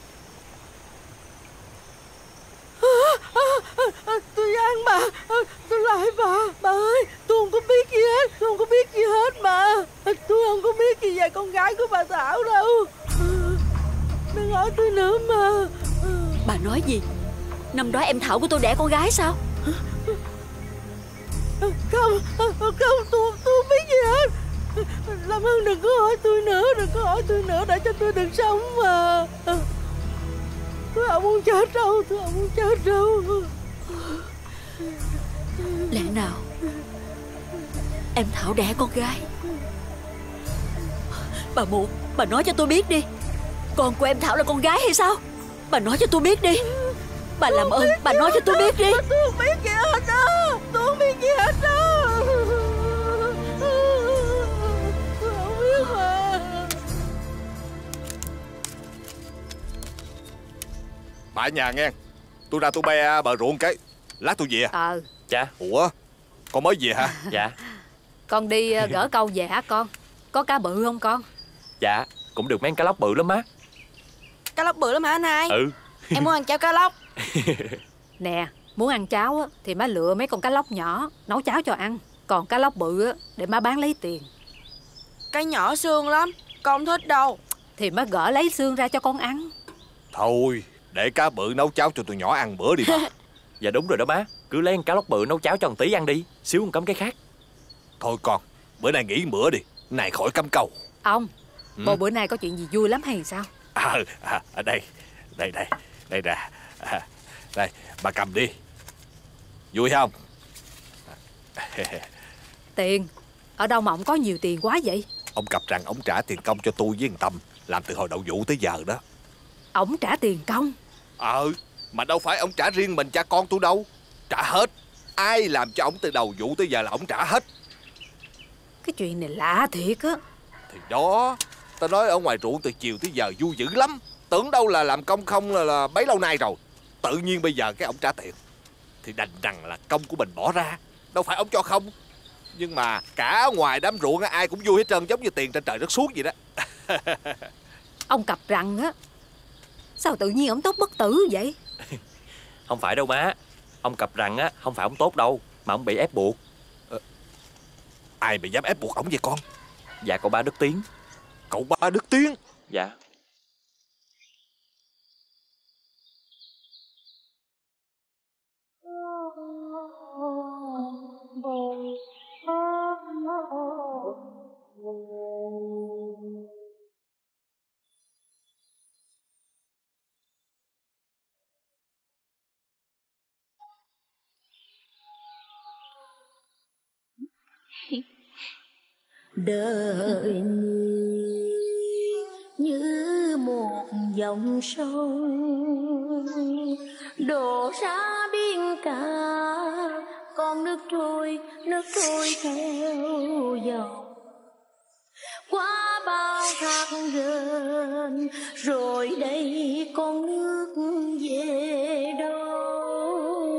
Tôi ăn mà. Tôi lại bà. Bà ơi, tôi không có biết gì hết. Tôi không có biết gì hết mà. Tôi không có biết gì về con gái của bà Thảo đâu. Đừng hỏi tôi nữa mà. Bà nói gì? Năm đó em Thảo của tôi đẻ con gái sao? Không, không, tôi, tôi không biết gì hết. Làm ơn đừng có hỏi tôi nữa. Đừng có hỏi tôi nữa để cho tôi được sống mà. Tôi không muốn chết đâu. Tôi không muốn chết đâu. Lẽ nào em Thảo đẻ con gái? Bà Mụ, bà nói cho tôi biết đi. Con của em Thảo là con gái hay sao? Bà nói cho tôi biết đi. Bà làm ơn, bà nói cho tôi biết đi. Tôi không biết gì hết đó. Tôi không biết gì hết đó. Tôi không biết mà. Bà ở nhà nghe. Tôi ra tôi be bờ ruộng cái. Lát tôi về. Ờ. Dạ. Ủa, con mới về hả? Dạ. Con đi gỡ câu về hả con? Có cá bự không con? Dạ, cũng được mấy cá lóc bự lắm má. Cá lóc bự lắm hả anh hai? Ừ. Em muốn ăn cháo cá lóc. Nè, muốn ăn cháo á, thì má lựa mấy con cá lóc nhỏ nấu cháo cho ăn. Còn cá lóc bự á, để má bán lấy tiền. Cái nhỏ xương lắm, con không thích đâu. Thì má gỡ lấy xương ra cho con ăn. Thôi, để cá bự nấu cháo cho tụi nhỏ ăn bữa đi bà. Dạ đúng rồi đó má. Cứ lấy cá lóc bự nấu cháo cho một tí ăn đi. Xíu một cắm cái khác. Thôi con, bữa nay nghỉ bữa đi. Này khỏi cắm câu. Ông, ừ. bộ bữa nay có chuyện gì vui lắm hay sao? À, à, ở đây, đây, đây, đây nè. À, đây, bà cầm đi. Vui không? Tiền? Ở đâu mà ông có nhiều tiền quá vậy? Ông cặp rằng ông trả tiền công cho tôi với thằng Tâm. Làm từ hồi đầu vụ tới giờ đó. Ông trả tiền công? Ờ, mà đâu phải ông trả riêng mình cha con tôi đâu. Trả hết. Ai làm cho ông từ đầu vụ tới giờ là ông trả hết. Cái chuyện này lạ thiệt á. Thì đó, tao nói ở ngoài ruộng từ chiều tới giờ vui dữ lắm. Tưởng đâu là làm công không là, là bấy lâu nay rồi. Tự nhiên bây giờ cái ông trả tiền. Thì đành rằng là công của mình bỏ ra. Đâu phải ông cho không. Nhưng mà cả ngoài đám ruộng ai cũng vui hết trơn. Giống như tiền trên trời rớt xuống vậy đó. Ông cặp rằng á, sao tự nhiên ông tốt bất tử vậy? Không phải đâu má. Ông cặp rằng á, không phải ông tốt đâu, mà ông bị ép buộc. ờ, Ai mà dám ép buộc ổng vậy con? Dạ cậu ba Đức Tiến. Cậu ba Đức Tiến? Dạ. Đời người như một dòng sông đổ ra biển cả, con nước trôi nước trôi theo dòng qua bao thác rền, rồi đây con nước về đâu?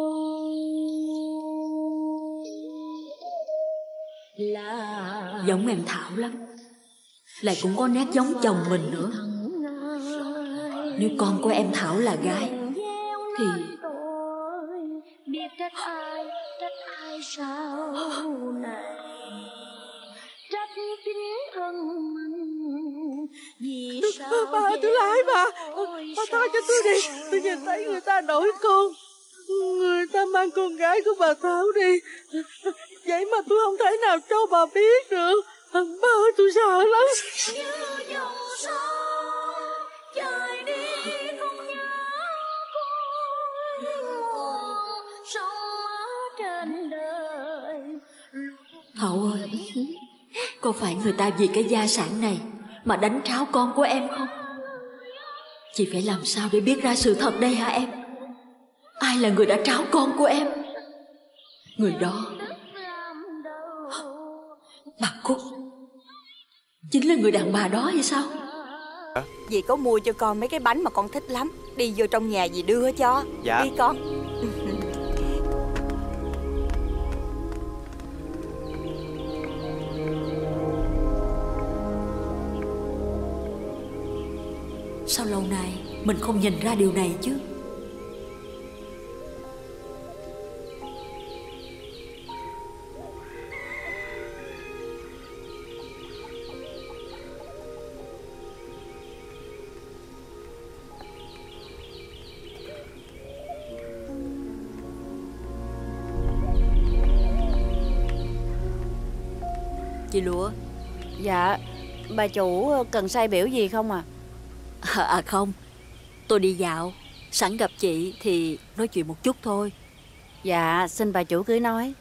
Là giống em Thảo lắm, lại cũng có nét giống chồng mình nữa. Nếu con của em Thảo là gái thì biết trách ai, trách ai sau này, trách chính thân mình. Vì sao bà tôi lại bà bà tha cho tôi đi, tôi nhìn thấy người ta đổi con, người ta mang con gái của bà Thảo đi, vậy mà tôi không thể nào cho bà biết được. Bà ơi, tôi sợ lắm. Như dòng sông trời đi không nhớ con, sông trên đời. Thảo ơi, có phải người ta vì cái gia sản này mà đánh tráo con của em không? Chị phải làm sao để biết ra sự thật đây hả em? Ai là người đã tráo con của em? Người đó, bà Cúc, chính là người đàn bà đó hay sao? Dì có mua cho con mấy cái bánh mà con thích lắm. Đi vô trong nhà dì đưa cho. Dạ. Đi con. Sao lâu nay mình không nhìn ra điều này chứ? Chị Lụa. Dạ, bà chủ cần sai biểu gì không à? À, à không, tôi đi dạo, sẵn gặp chị thì nói chuyện một chút thôi. Dạ, xin bà chủ cứ nói.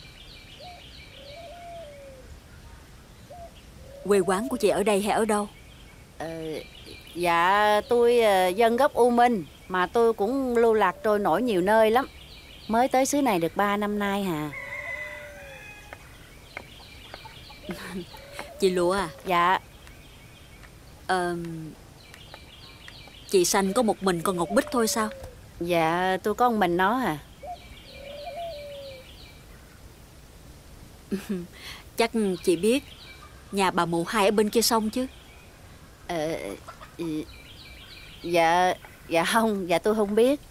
Quê quán của chị ở đây hay ở đâu? Ờ, dạ, tôi dân gốc U Minh, mà tôi cũng lưu lạc trôi nổi nhiều nơi lắm. Mới tới xứ này được ba năm nay hà. Chị Lụa à? Dạ. Ờ, chị Xanh có một mình con Ngọc Bích thôi sao? Dạ, tôi có một mình nó à. Chắc chị biết nhà bà Mụ Hai ở bên kia sông chứ? Ờ, dạ, dạ không, dạ tôi không biết.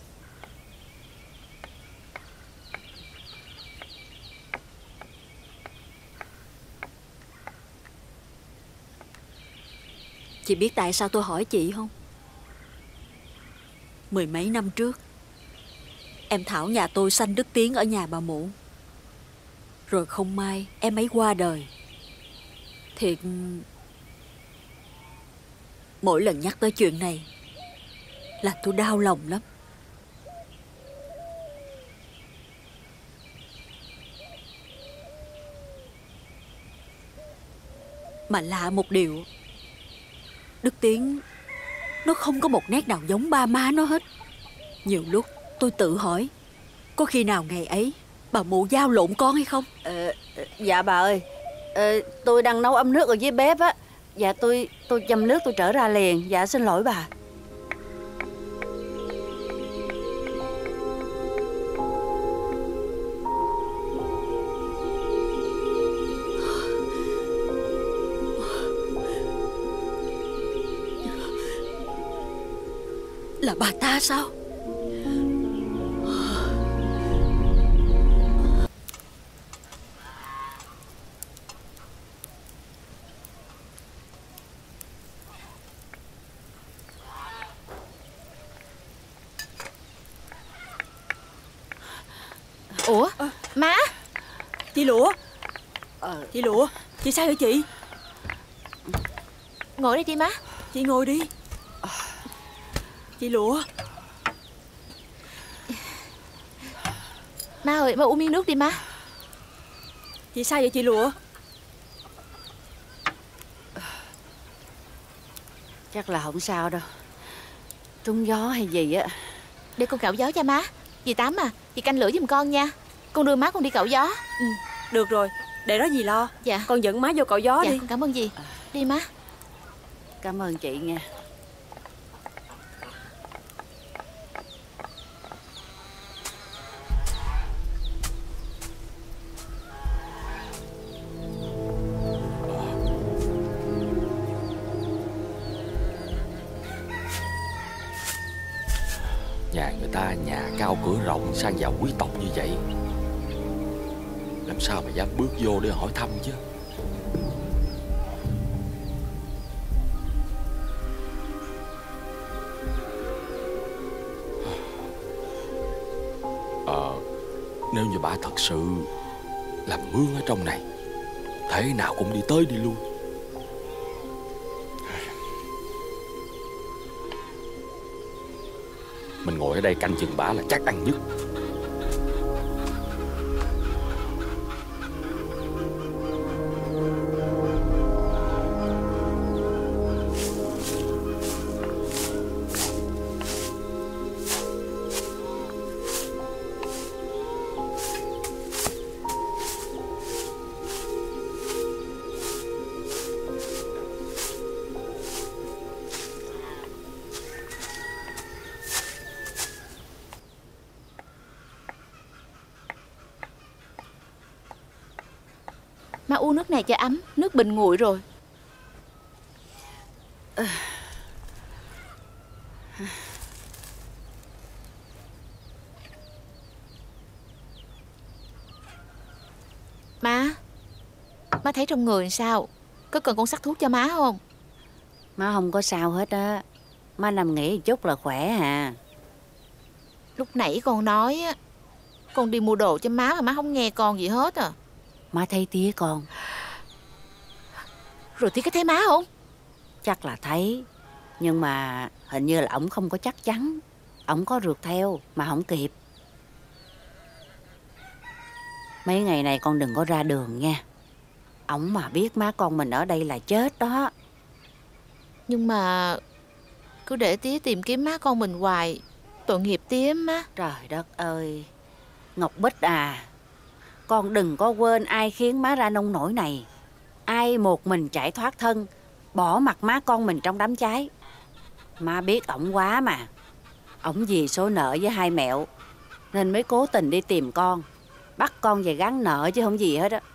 Chị biết tại sao tôi hỏi chị không? Mười mấy năm trước, em Thảo nhà tôi sanh đức tiếng ở nhà bà Mụ. Rồi không may em ấy qua đời. Thiệt, mỗi lần nhắc tới chuyện này là tôi đau lòng lắm. Mà lạ một điều, Đức Tiến nó không có một nét nào giống ba má nó hết. Nhiều lúc tôi tự hỏi, có khi nào ngày ấy bà Mụ giao lộn con hay không? Ờ, dạ bà ơi, ờ, tôi đang nấu ấm nước ở dưới bếp á. Dạ tôi tôi châm nước tôi trở ra liền. Dạ xin lỗi bà. Là bà ta sao? Ủa, à, má. Chị Lụa. ờ, Chị Lụa, chị sao vậy chị? Ngồi đây đi má. Chị ngồi đi. Chị Lụa. Má ơi, má uống miếng nước đi má. Chị sao vậy chị Lụa? Chắc là không sao đâu, trúng gió hay gì á. Để con cạo gió cho má. Dì Tám à, dì canh lửa giùm con nha. Con đưa má con đi cạo gió. Ừ, được rồi, để đó dì lo. Dạ. Con dẫn má vô cạo gió dạ, đi. Con cảm ơn dì. Đi má. Cảm ơn chị nha. Nhà người ta nhà cao cửa rộng sang giàu quý tộc như vậy, làm sao mà dám bước vô để hỏi thăm chứ. Ờ, nếu như bà thật sự làm mướn ở trong này, thế nào cũng đi tới đi lui. Mình ngồi ở đây canh chừng bả là chắc ăn nhất. Má uống nước này cho ấm. Nước bình nguội rồi. Má, má thấy trong người sao? Có cần con sắc thuốc cho má không? Má không có sao hết á. Má nằm nghỉ một chút là khỏe à. Lúc nãy con nói á, con đi mua đồ cho má mà má không nghe con gì hết à. Má thấy tía con. Rồi tía có thấy má không? Chắc là thấy. Nhưng mà hình như là ổng không có chắc chắn. Ổng có rượt theo mà không kịp. Mấy ngày này con đừng có ra đường nha. Ổng mà biết má con mình ở đây là chết đó. Nhưng mà cứ để tía tìm kiếm má con mình hoài, tội nghiệp tía má. Trời đất ơi, Ngọc Bích à, con đừng có quên ai khiến má ra nông nổi này. Ai một mình chạy thoát thân, bỏ mặt má con mình trong đám cháy. Má biết ổng quá mà. Ổng vì số nợ với hai mẹo nên mới cố tình đi tìm con, bắt con về gắn nợ chứ không gì hết á.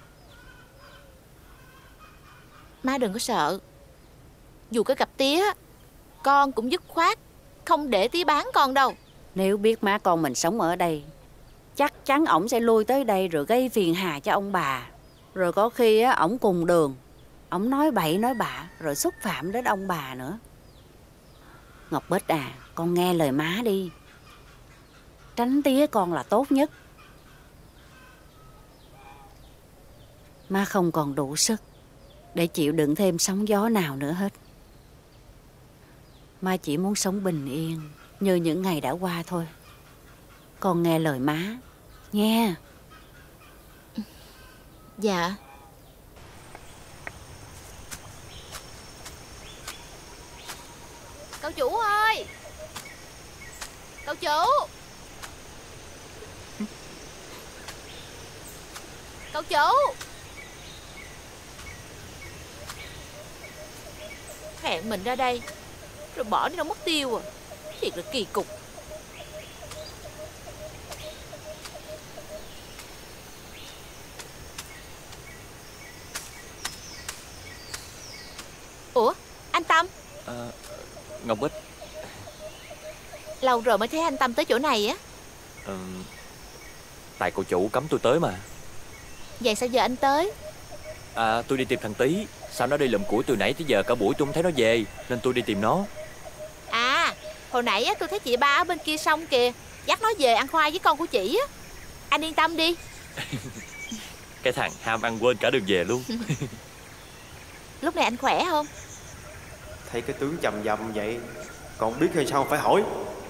Má đừng có sợ. Dù có gặp tía, con cũng dứt khoát không để tía bán con đâu. Nếu biết má con mình sống ở đây, chắc chắn ổng sẽ lui tới đây rồi gây phiền hà cho ông bà. Rồi có khi á, ổng cùng đường, ổng nói bậy nói bạ rồi xúc phạm đến ông bà nữa. Ngọc Bích à, con nghe lời má đi. Tránh tía con là tốt nhất. Má không còn đủ sức để chịu đựng thêm sóng gió nào nữa hết. Má chỉ muốn sống bình yên như những ngày đã qua thôi. Con nghe lời má nghe. Dạ. Cậu chủ ơi, cậu chủ, cậu chủ. Hẹn mình ra đây rồi bỏ đi đâu mất tiêu à. Thiệt là kỳ cục. Ủa, anh Tâm? À, Ngọc Bích. Lâu rồi mới thấy anh Tâm tới chỗ này á. à, Tại cậu chủ cấm tôi tới mà. Vậy sao giờ anh tới? À, tôi đi tìm thằng Tí. Sao nó đi lượm củi từ nãy tới giờ cả buổi tôi không thấy nó về, nên tôi đi tìm nó. À, hồi nãy á, tôi thấy chị ba ở bên kia sông kìa, dắt nó về ăn khoai với con của chị á. Anh yên tâm đi. Cái thằng ham ăn quên cả đường về luôn. Lúc này anh khỏe không? Thấy cái tướng chầm dầm vậy, còn biết hay sao phải hỏi.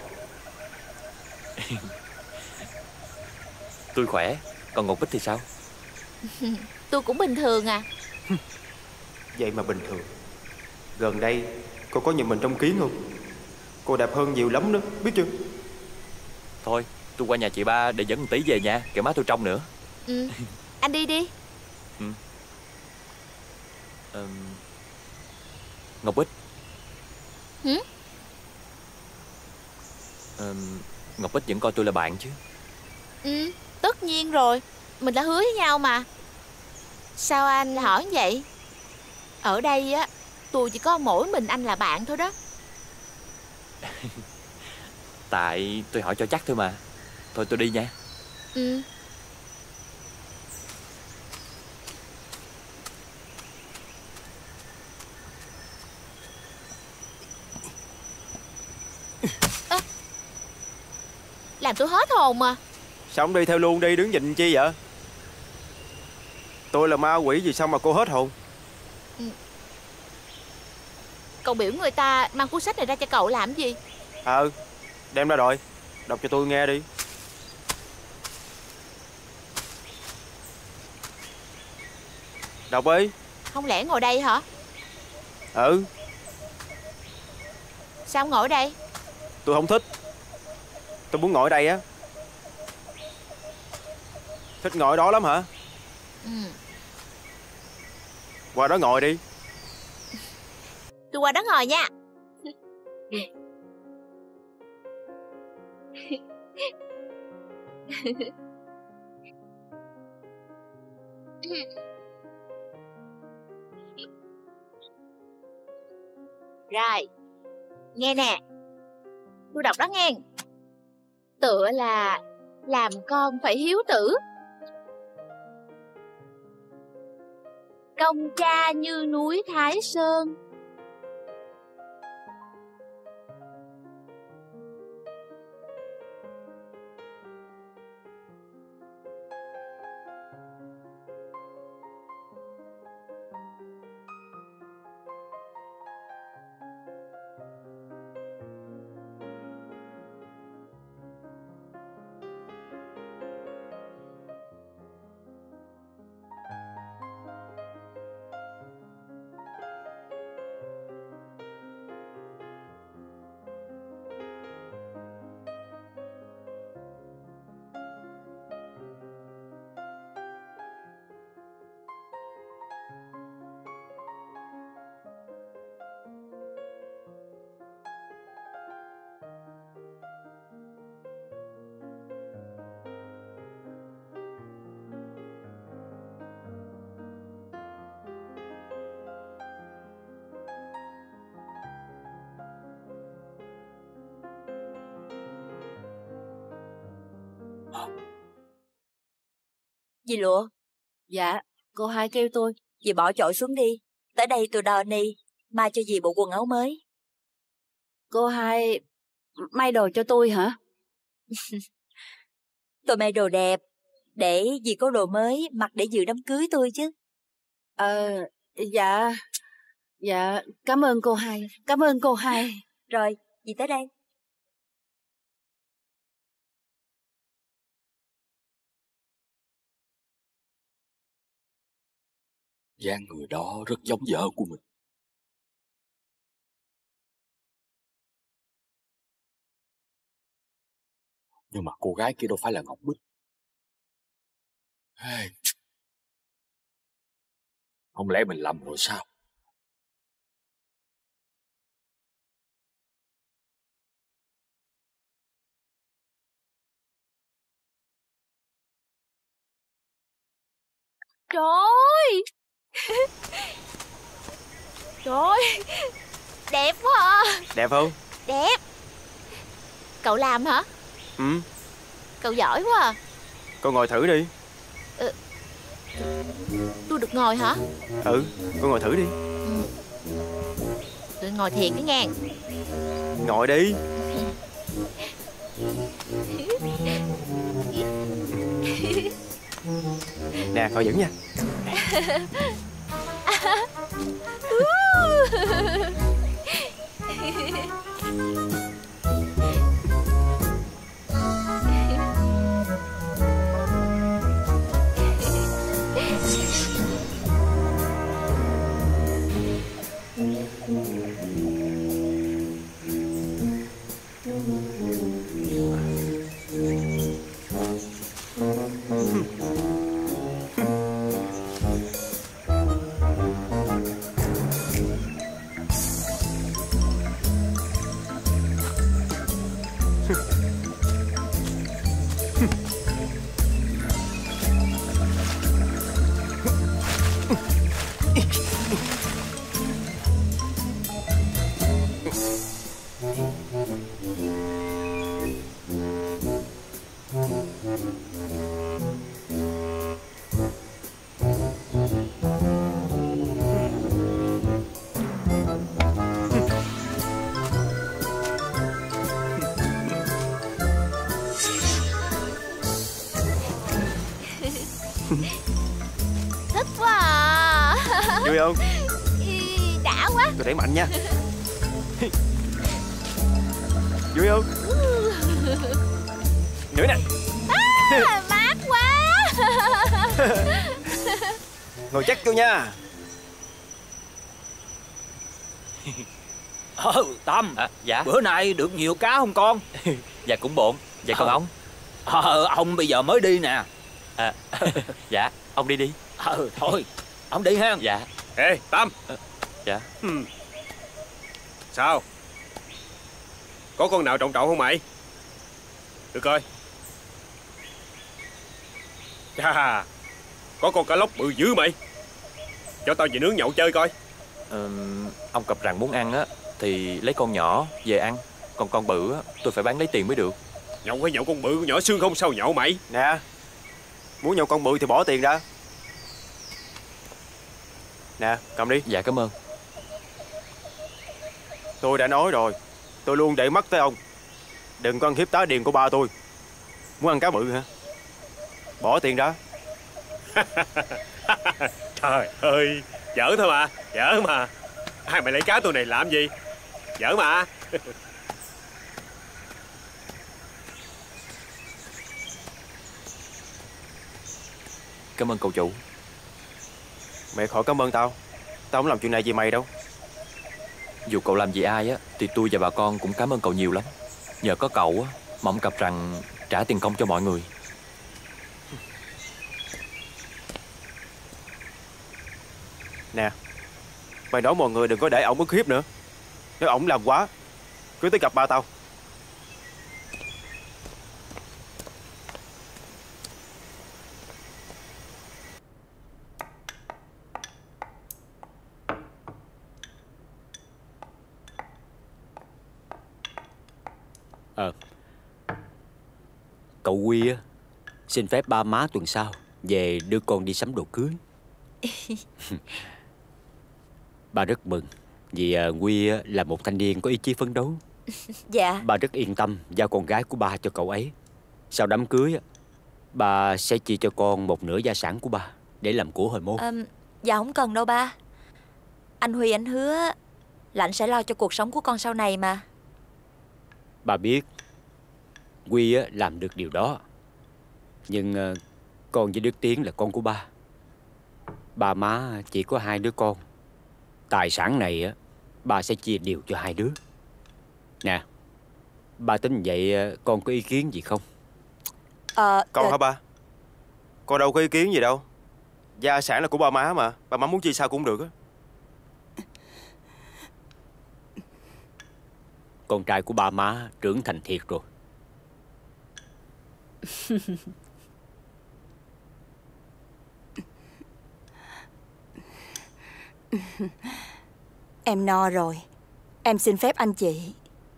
Tôi khỏe, còn Ngọc Bích thì sao? Tôi cũng bình thường à. Vậy mà bình thường. Gần đây cô có nhìn mình trong kiến không? Cô đẹp hơn nhiều lắm đó, biết chưa? Thôi tôi qua nhà chị ba để dẫn tí về nha, kẻo má tôi trông nữa. Ừ, anh đi đi. Ừ. um, Ngọc Bích. Hử? um, Ngọc Bích vẫn coi tôi là bạn chứ? Ừ, tất nhiên rồi. Mình đã hứa với nhau mà. Sao anh hỏi như vậy? Ở đây á, tôi chỉ có mỗi mình anh là bạn thôi đó. Tại tôi hỏi cho chắc thôi mà. Thôi tôi đi nha. Ừ. À, làm tôi hết hồn mà. Xong đi theo luôn đi, đứng nhìn chi vậy? Tôi là ma quỷ gì sao mà cô hết hồn? Ừ. Cậu biểu người ta mang cuốn sách này ra cho cậu làm gì? Ờ, đem ra rồi, đọc cho tôi nghe đi. Đọc đi. Không lẽ ngồi đây hả? Ừ. Sao ngồi ở đây? Tôi không thích. Tôi muốn ngồi ở đây á. Thích ngồi đó lắm hả? Ừ. Qua đó ngồi đi. Tôi qua đó ngồi nha. Rồi, nghe nè. Tôi đọc đó nghe. Tựa là làm con phải hiếu tử, công cha như núi Thái Sơn. Dì Lụa. Dạ, cô hai kêu tôi. Dì bỏ chổi xuống đi. Tới đây tôi đo ni, mai cho dì bộ quần áo mới. Cô hai may đồ cho tôi hả? Tôi may đồ đẹp, để dì có đồ mới mặc để dự đám cưới tôi chứ. Ờ, dạ, dạ, cảm ơn cô hai, cảm ơn cô hai. Rồi, dì tới đây. dáng người đó rất giống vợ của mình. Nhưng mà cô gái kia đâu phải là Ngọc Bích. Hey. Không lẽ mình lầm rồi sao? Trời ơi. Trời ơi, đẹp quá à. Đẹp không? Đẹp. Cậu làm hả? Ừ. Cậu giỏi quá à. Con ngồi thử đi. Ừ. Tôi được ngồi hả? Ừ, con ngồi thử đi. Ừ. Tôi ngồi thiệt cái ngang. Ngồi đi. Nè, ngồi vững nha. Vui không? Đã quá. Tôi đẩy mạnh nha. Vui không? Nữa nè. À, mát quá. Ngồi chắc vô nha. Ờ, Tâm. À, dạ. Bữa nay được nhiều cá không con? Dạ cũng bộn. Dạ con ông. Ờ, ông bây giờ mới đi nè. À, dạ, ông đi đi. Ờ, thôi, ông đi ha. Dạ. Ê, Tâm. À, dạ. Ừ. Sao? Có con nào trọng trọng không mày? Được coi. Chà, có con cá lóc bự dữ mày. Cho tao về nướng nhậu chơi coi. Ừ, ông cặp rằng muốn ăn á thì lấy con nhỏ về ăn. Còn con bự á tôi phải bán lấy tiền mới được. Nhậu hay nhậu con bự, con nhỏ xương không sao nhậu mày. Nè, muốn nhậu con bự thì bỏ tiền ra. Nè, cầm đi. Dạ cảm ơn. Tôi đã nói rồi, tôi luôn để mắt tới ông. Đừng có ăn hiếp tá điền của ba tôi. Muốn ăn cá bự hả? Bỏ tiền ra. Trời ơi, giỡn thôi mà, giỡn mà. Ai mày lấy cá tôi này làm gì? Giỡn mà. Cảm ơn cậu chủ. Mày khỏi cảm ơn tao. Tao không làm chuyện này vì mày đâu. Dù cậu làm gì ai á thì tôi và bà con cũng cảm ơn cậu nhiều lắm. Nhờ có cậu á mà ông cặp rằng trả tiền công cho mọi người. Nè, mày nói mọi người đừng có để ổng ức hiếp nữa. Nếu ổng làm quá, cứ tới gặp ba tao. Ờ Cậu Quy á xin phép ba má tuần sau về đưa con đi sắm đồ cưới. Ba rất mừng vì uh, Quy là một thanh niên có ý chí phấn đấu. Dạ. Ba rất yên tâm giao con gái của ba cho cậu ấy. Sau đám cưới ba sẽ chia cho con một nửa gia sản của ba để làm của hồi môn. à, Dạ không cần đâu ba. Anh Huy anh hứa là anh sẽ lo cho cuộc sống của con sau này mà. Ba biết Quy làm được điều đó. Nhưng uh, con với Đức Tiến là con của ba. Ba má chỉ có hai đứa con. Tài sản này á ba sẽ chia đều cho hai đứa. Nè, ba tính vậy con có ý kiến gì không? Ờ Con à, hả ba? Con đâu có ý kiến gì đâu. Gia sản là của ba má mà. Ba má muốn chia sao cũng được á. Con trai của ba má trưởng thành thiệt rồi. Em no rồi. Em xin phép anh chị.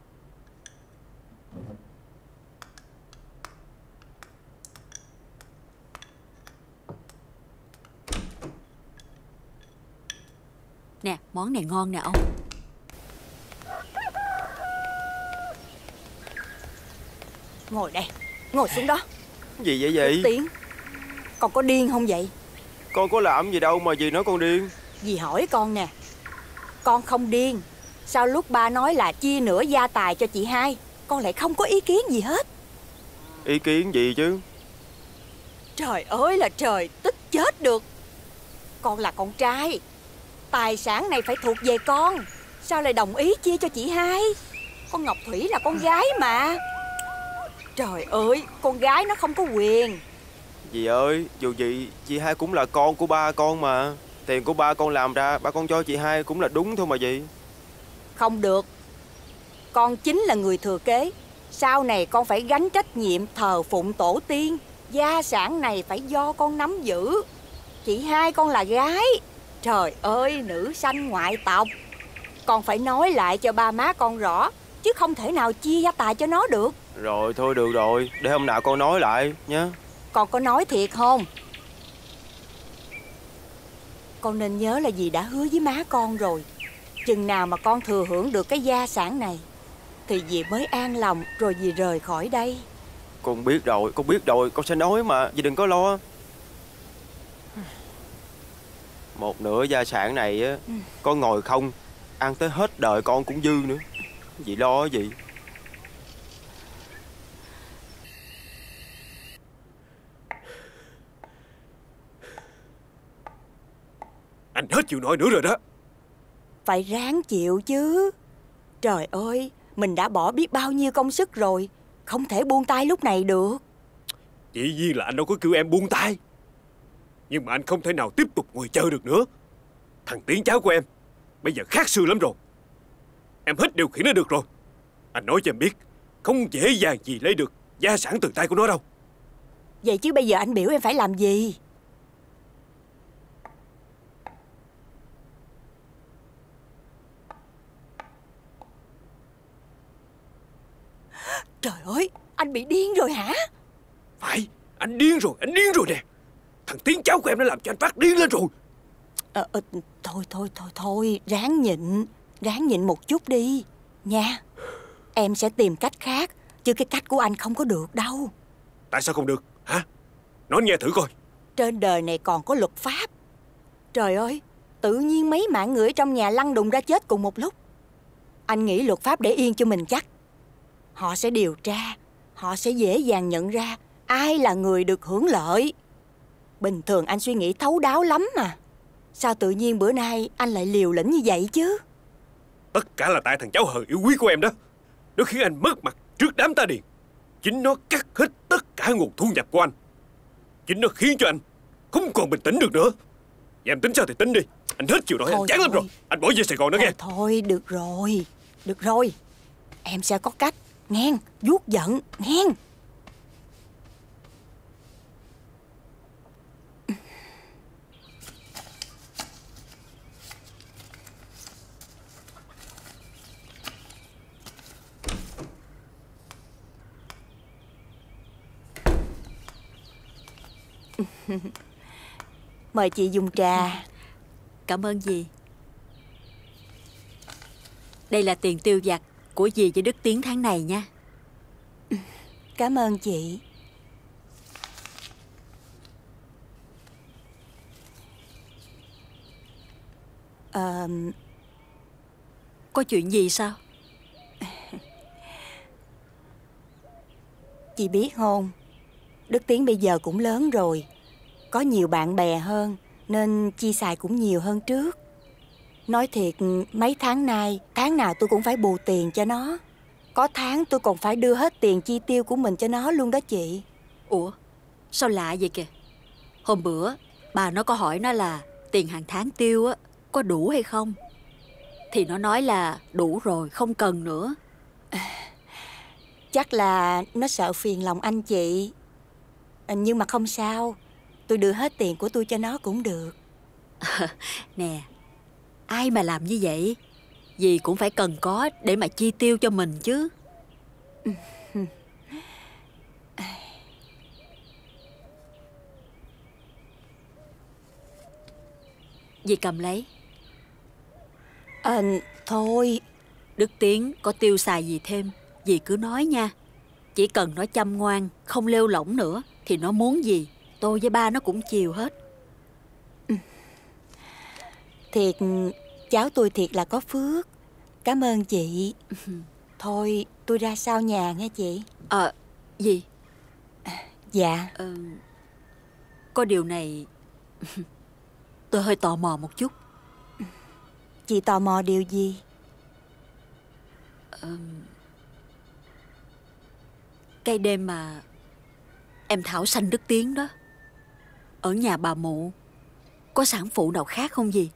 Nè, món này ngon nè ông. Ngồi đây, ngồi xuống đó. Gì vậy vậy? Tiến, con có điên không vậy? Con có làm gì đâu mà dì nói con điên. Dì hỏi con nè. Con không điên. Sao lúc ba nói là chia nửa gia tài cho chị hai, con lại không có ý kiến gì hết? Ý kiến gì chứ? Trời ơi là trời, tức chết được. Con là con trai, tài sản này phải thuộc về con. Sao lại đồng ý chia cho chị hai? Con Ngọc Thủy là con gái mà. Trời ơi, con gái nó không có quyền. Dì ơi, dù gì chị hai cũng là con của ba con mà. Tiền của ba con làm ra, ba con cho chị hai cũng là đúng thôi mà dì. Không được. Con chính là người thừa kế. Sau này con phải gánh trách nhiệm thờ phụng tổ tiên. Gia sản này phải do con nắm giữ. Chị hai con là gái. Trời ơi, nữ sanh ngoại tộc. Con phải nói lại cho ba má con rõ, chứ không thể nào chia gia tài cho nó được. Rồi thôi được rồi, để hôm nào con nói lại nhé. Con có nói thiệt không? Con nên nhớ là dì đã hứa với má con rồi. Chừng nào mà con thừa hưởng được cái gia sản này thì dì mới an lòng rồi dì rời khỏi đây. Con biết rồi, con biết rồi, con sẽ nói mà, dì đừng có lo. Một nửa gia sản này á, con ngồi không, ăn tới hết đời con cũng dư nữa. Dì lo gì? Anh hết chịu nổi nữa rồi đó. Phải ráng chịu chứ. Trời ơi, mình đã bỏ biết bao nhiêu công sức rồi, không thể buông tay lúc này được. Dĩ nhiên là anh đâu có kêu em buông tay, nhưng mà anh không thể nào tiếp tục ngồi chờ được nữa. Thằng Tiến cháu của em bây giờ khác xưa lắm rồi. Em hết điều khiển nó được rồi. Anh nói cho em biết, không dễ dàng gì lấy được gia sản từ tay của nó đâu. Vậy chứ bây giờ anh biểu em phải làm gì? Trời ơi, anh bị điên rồi hả? Phải, anh điên rồi, anh điên rồi nè. Thằng Tiến cháu của em đã làm cho anh phát điên lên rồi. Ờ, ờ, thôi thôi thôi thôi, ráng nhịn, ráng nhịn một chút đi nha. Em sẽ tìm cách khác, chứ cái cách của anh không có được đâu. Tại sao không được hả? Nói nghe thử coi. Trên đời này còn có luật pháp. Trời ơi, tự nhiên mấy mạng người ở trong nhà lăn đùng ra chết cùng một lúc. Anh nghĩ luật pháp để yên cho mình chắc. Họ sẽ điều tra, họ sẽ dễ dàng nhận ra ai là người được hưởng lợi. Bình thường anh suy nghĩ thấu đáo lắm mà. Sao tự nhiên bữa nay anh lại liều lĩnh như vậy chứ? Tất cả là tại thằng cháu hờ yêu quý của em đó. Nó khiến anh mất mặt trước đám ta điền. Chính nó cắt hết tất cả nguồn thu nhập của anh. Chính nó khiến cho anh không còn bình tĩnh được nữa. Và em tính sao thì tính đi. Anh hết chịu nổi, anh chán lắm rồi. Anh bỏ về Sài Gòn đó nghe. Thôi được rồi, được rồi. Em sẽ có cách, nghe, vuốt giận, nghe. Mời chị dùng trà. Cảm ơn dì. Đây là tiền tiêu vặt của dì với Đức Tiến tháng này nha. Cảm ơn chị. Ờ... Có chuyện gì sao? Chị biết không, Đức Tiến bây giờ cũng lớn rồi, có nhiều bạn bè hơn, nên chi xài cũng nhiều hơn trước. Nói thiệt, mấy tháng nay, tháng nào tôi cũng phải bù tiền cho nó. Có tháng tôi còn phải đưa hết tiền chi tiêu của mình cho nó luôn đó chị. Ủa, sao lạ vậy kìa? Hôm bữa, bà nó có hỏi nó là tiền hàng tháng tiêu á, có đủ hay không? Thì nó nói là đủ rồi, không cần nữa. Chắc là nó sợ phiền lòng anh chị. Nhưng mà không sao, tôi đưa hết tiền của tôi cho nó cũng được. Nè, ai mà làm như vậy? Dì cũng phải cần có để mà chi tiêu cho mình chứ. Dì cầm lấy. À, thôi. Đức Tiến có tiêu xài gì thêm, dì cứ nói nha. Chỉ cần nó chăm ngoan, không lêu lỏng nữa, thì nó muốn gì, tôi với ba nó cũng chiều hết. Thiệt, cháu tôi thiệt là có phước. Cảm ơn chị. Thôi, tôi ra sau nhà nghe chị. Ờ, à, gì? Dạ. Ờ, có điều này tôi hơi tò mò một chút. Chị tò mò điều gì? Ờ, cái đêm mà em Thảo sanh Đức Tiến đó, ở nhà bà mụ, có sản phụ nào khác không gì?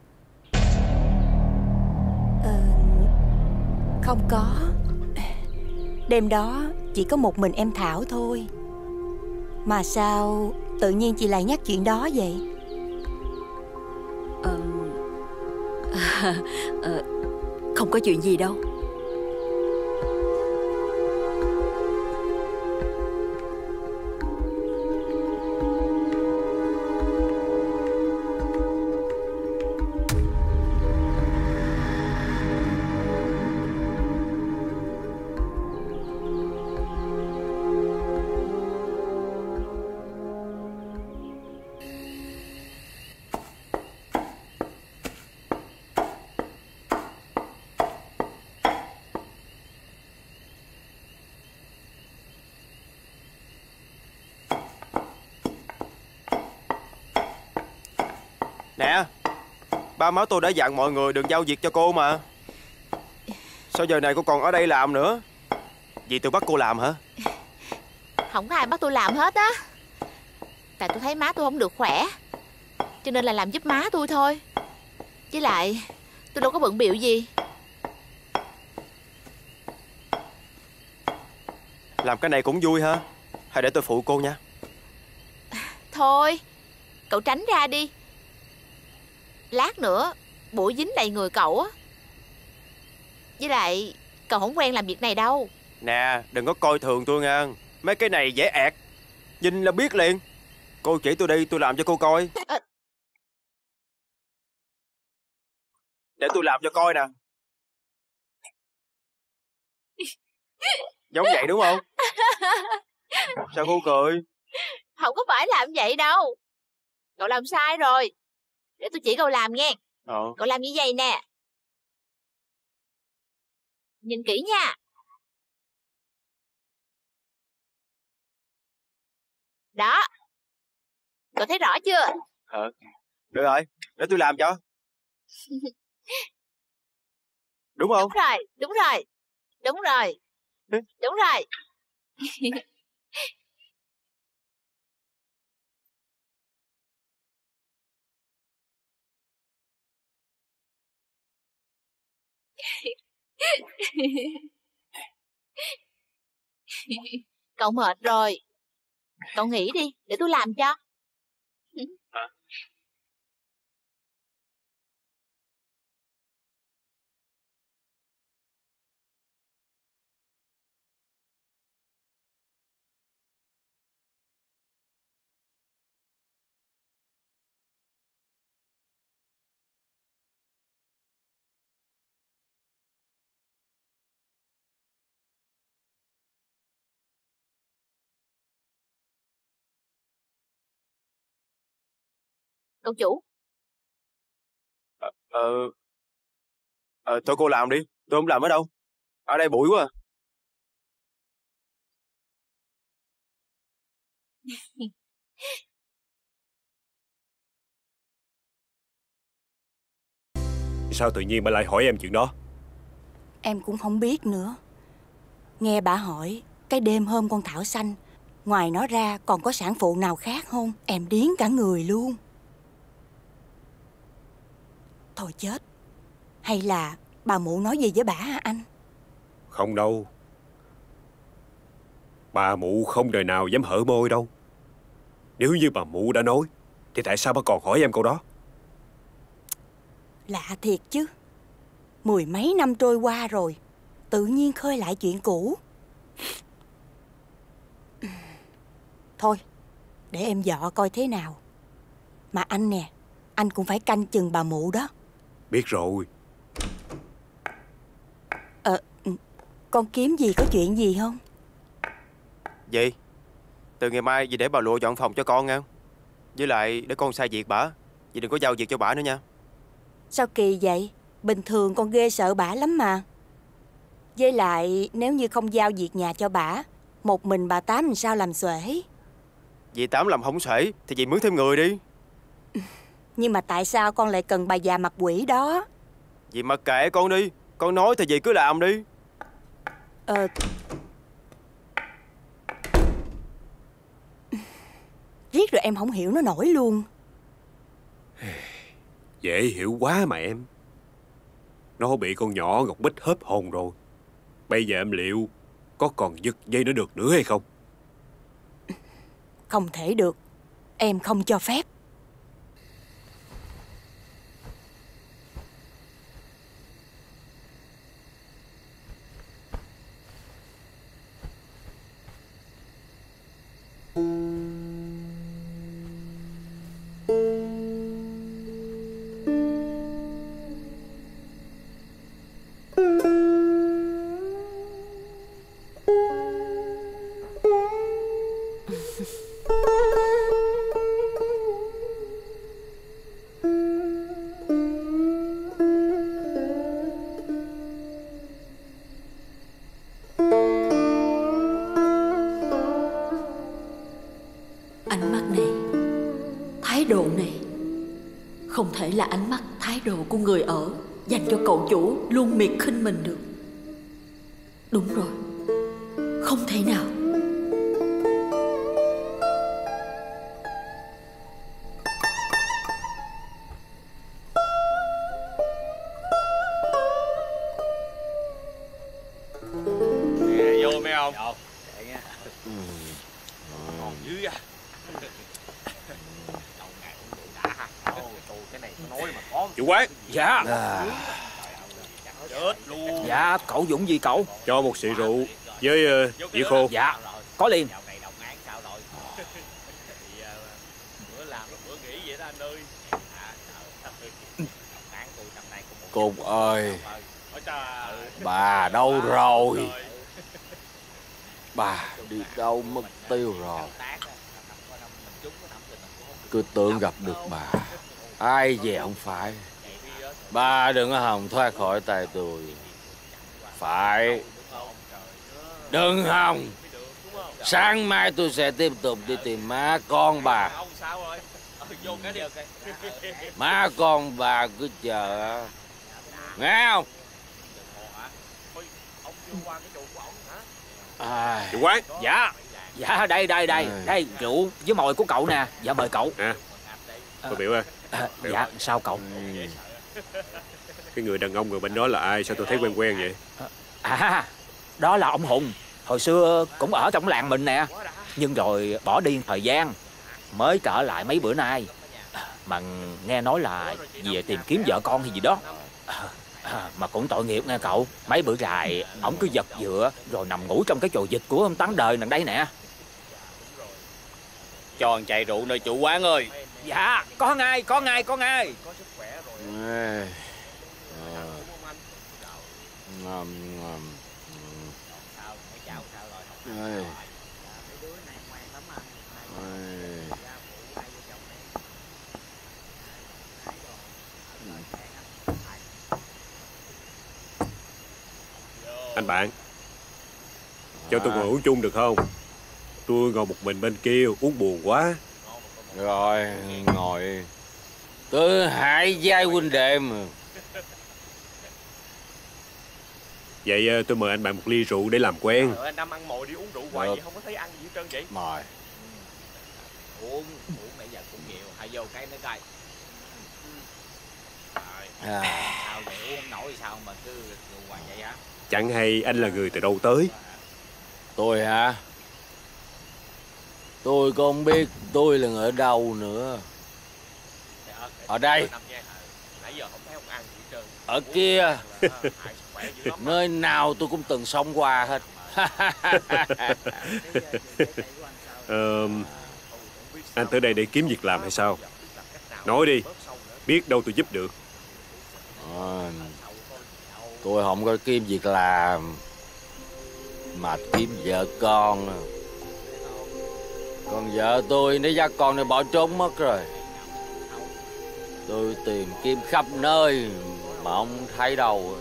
Ờ, không có. Đêm đó chỉ có một mình em Thảo thôi. Mà sao tự nhiên chị lại nhắc chuyện đó vậy? Ờ, à, à, không có chuyện gì đâu. Nè, ba má tôi đã dặn mọi người đừng giao việc cho cô mà. Sao giờ này cô còn ở đây làm nữa? Vì tôi bắt cô làm hả? Không có ai bắt tôi làm hết á. Tại tôi thấy má tôi không được khỏe, cho nên là làm giúp má tôi thôi. Với lại tôi đâu có bận bịu gì. Làm cái này cũng vui ha. Hay để tôi phụ cô nha. Thôi, cậu tránh ra đi. Lát nữa bụi dính đầy người cậu á. Với lại cậu không quen làm việc này đâu. Nè, đừng có coi thường tôi nha. Mấy cái này dễ ẹt, nhìn là biết liền. Cô chỉ tôi đi, tôi làm cho cô coi. À... Để tôi làm cho coi nè. Giống vậy đúng không? Sao cô cười? Không có phải làm vậy đâu. Cậu làm sai rồi. Để tôi chỉ cậu làm nghe. Ờ. Cậu làm như vậy nè. Nhìn kỹ nha. Đó. Cậu thấy rõ chưa? Ờ. Được rồi, để tôi làm cho. Đúng không? Đúng rồi, đúng rồi. Đúng rồi. Đúng rồi. Cậu mệt rồi. Cậu nghỉ đi, để tôi làm cho. À. Cậu chủ. Ờ, ờ, ờ, thôi cô làm đi, tôi không làm ở đâu. Ở đây bụi quá à. Sao tự nhiên bà lại hỏi em chuyện đó? Em cũng không biết nữa. Nghe bà hỏi, cái đêm hôm con thảo xanh, ngoài nó ra còn có sản phụ nào khác không? Em điếng cả người luôn. Thôi chết. Hay là bà mụ nói gì với bà hả anh? Không đâu. Bà mụ không đời nào dám hở môi đâu. Nếu như bà mụ đã nói, thì tại sao bà còn hỏi em câu đó? Lạ thiệt chứ. Mười mấy năm trôi qua rồi, tự nhiên khơi lại chuyện cũ. Thôi, để em dọ coi thế nào. Mà anh nè, anh cũng phải canh chừng bà mụ đó. Biết rồi. Ờ, con kiếm gì, có chuyện gì không? Gì? Từ ngày mai dì để bà Lụa dọn phòng cho con nha. Với lại để con sai việc bả, dì đừng có giao việc cho bả nữa nha. Sao kỳ vậy? Bình thường con ghê sợ bả lắm mà. Với lại nếu như không giao việc nhà cho bả, một mình bà Tám làm sao làm xuể? Dì Tám làm không xuể thì dì mướn thêm người đi. Nhưng mà tại sao con lại cần bà già mặt quỷ đó? Dì mặc kệ con đi. Con nói thì dì cứ làm đi. Ờ... Riết rồi em không hiểu nó nổi luôn. Dễ hiểu quá mà em. Nó bị con nhỏ Ngọc Bích hớp hồn rồi. Bây giờ em liệu có còn giật dây nữa được nữa hay không? Không thể được. Em không cho phép. thể là ánh mắt, thái độ của người ở dành cho cậu chủ luôn miệt khinh mình được. Đúng rồi, không thể nào. Vô mấy ông. Còn dưới à. Chủ quán. Dạ. Chết luôn. Dạ, cậu Dũng gì cậu? Cho một xị rượu với uh, dĩa khô. Dạ, có liền. Cục ơi, bà đâu rồi? Bà đi đâu mất tiêu rồi? Cứ tưởng gặp được bà, ai về không phải. Bà đừng có hòng thoát khỏi tay tôi. Phải. Đừng hòng. Sáng mai tôi sẽ tiếp tục đi tìm má con bà. Má con bà cứ chờ. Nghe không? À, chủ quán. Dạ. Dạ đây đây đây. À. Đây rượu với mồi của cậu nè. Dạ mời cậu. À, tôi biểu ơi. À, dạ sao cậu? Cái người đàn ông người bên đó là ai? Sao tôi thấy quen quen vậy? À, đó là ông Hùng. Hồi xưa cũng ở trong làng mình nè. Nhưng rồi bỏ đi thời gian, mới trở lại mấy bữa nay. Mà nghe nói là về tìm kiếm vợ con hay gì đó. À, mà cũng tội nghiệp nghe cậu. Mấy bữa dài ổng cứ giật dựa rồi nằm ngủ trong cái chòi vịt của ông Tán Đời nè đây nè. Cho anh chạy rượu nơi chủ quán ơi. Dạ, có ngay, có ngay, có ngay. Ê. À. Ngầm, ngầm. Ê. Anh bạn, cho tôi ngồi uống chung được không? Tôi ngồi một mình bên kia uống buồn quá. Rồi, ngồi. Tôi hại giai huynh đệ mà. Vậy tôi mời anh bạn một ly rượu để làm quen. Trời ơi, anh Năm ăn mồi đi uống rượu hoài vậy, không có thấy ăn gì hết trơn vậy? Mời. Uống, uống nãy giờ cũng nhiều, hãy vô cái nữa coi. À. Sao vậy, uống không nổi sao mà cứ rượu hoài vậy hả? Chẳng hay anh là người từ đâu tới? Tôi hả? Tôi không biết tôi là ở đâu nữa. Ở đây. Ở kia. Nơi nào tôi cũng từng sống qua hết. ờ, Anh tới đây để kiếm việc làm hay sao? Nói đi, biết đâu tôi giúp được. À, tôi không có kiếm việc làm, mà kiếm vợ con. Còn vợ tôi nó dắt con này bỏ trốn mất rồi. Tôi tìm kiếm khắp nơi mà không thấy đâu.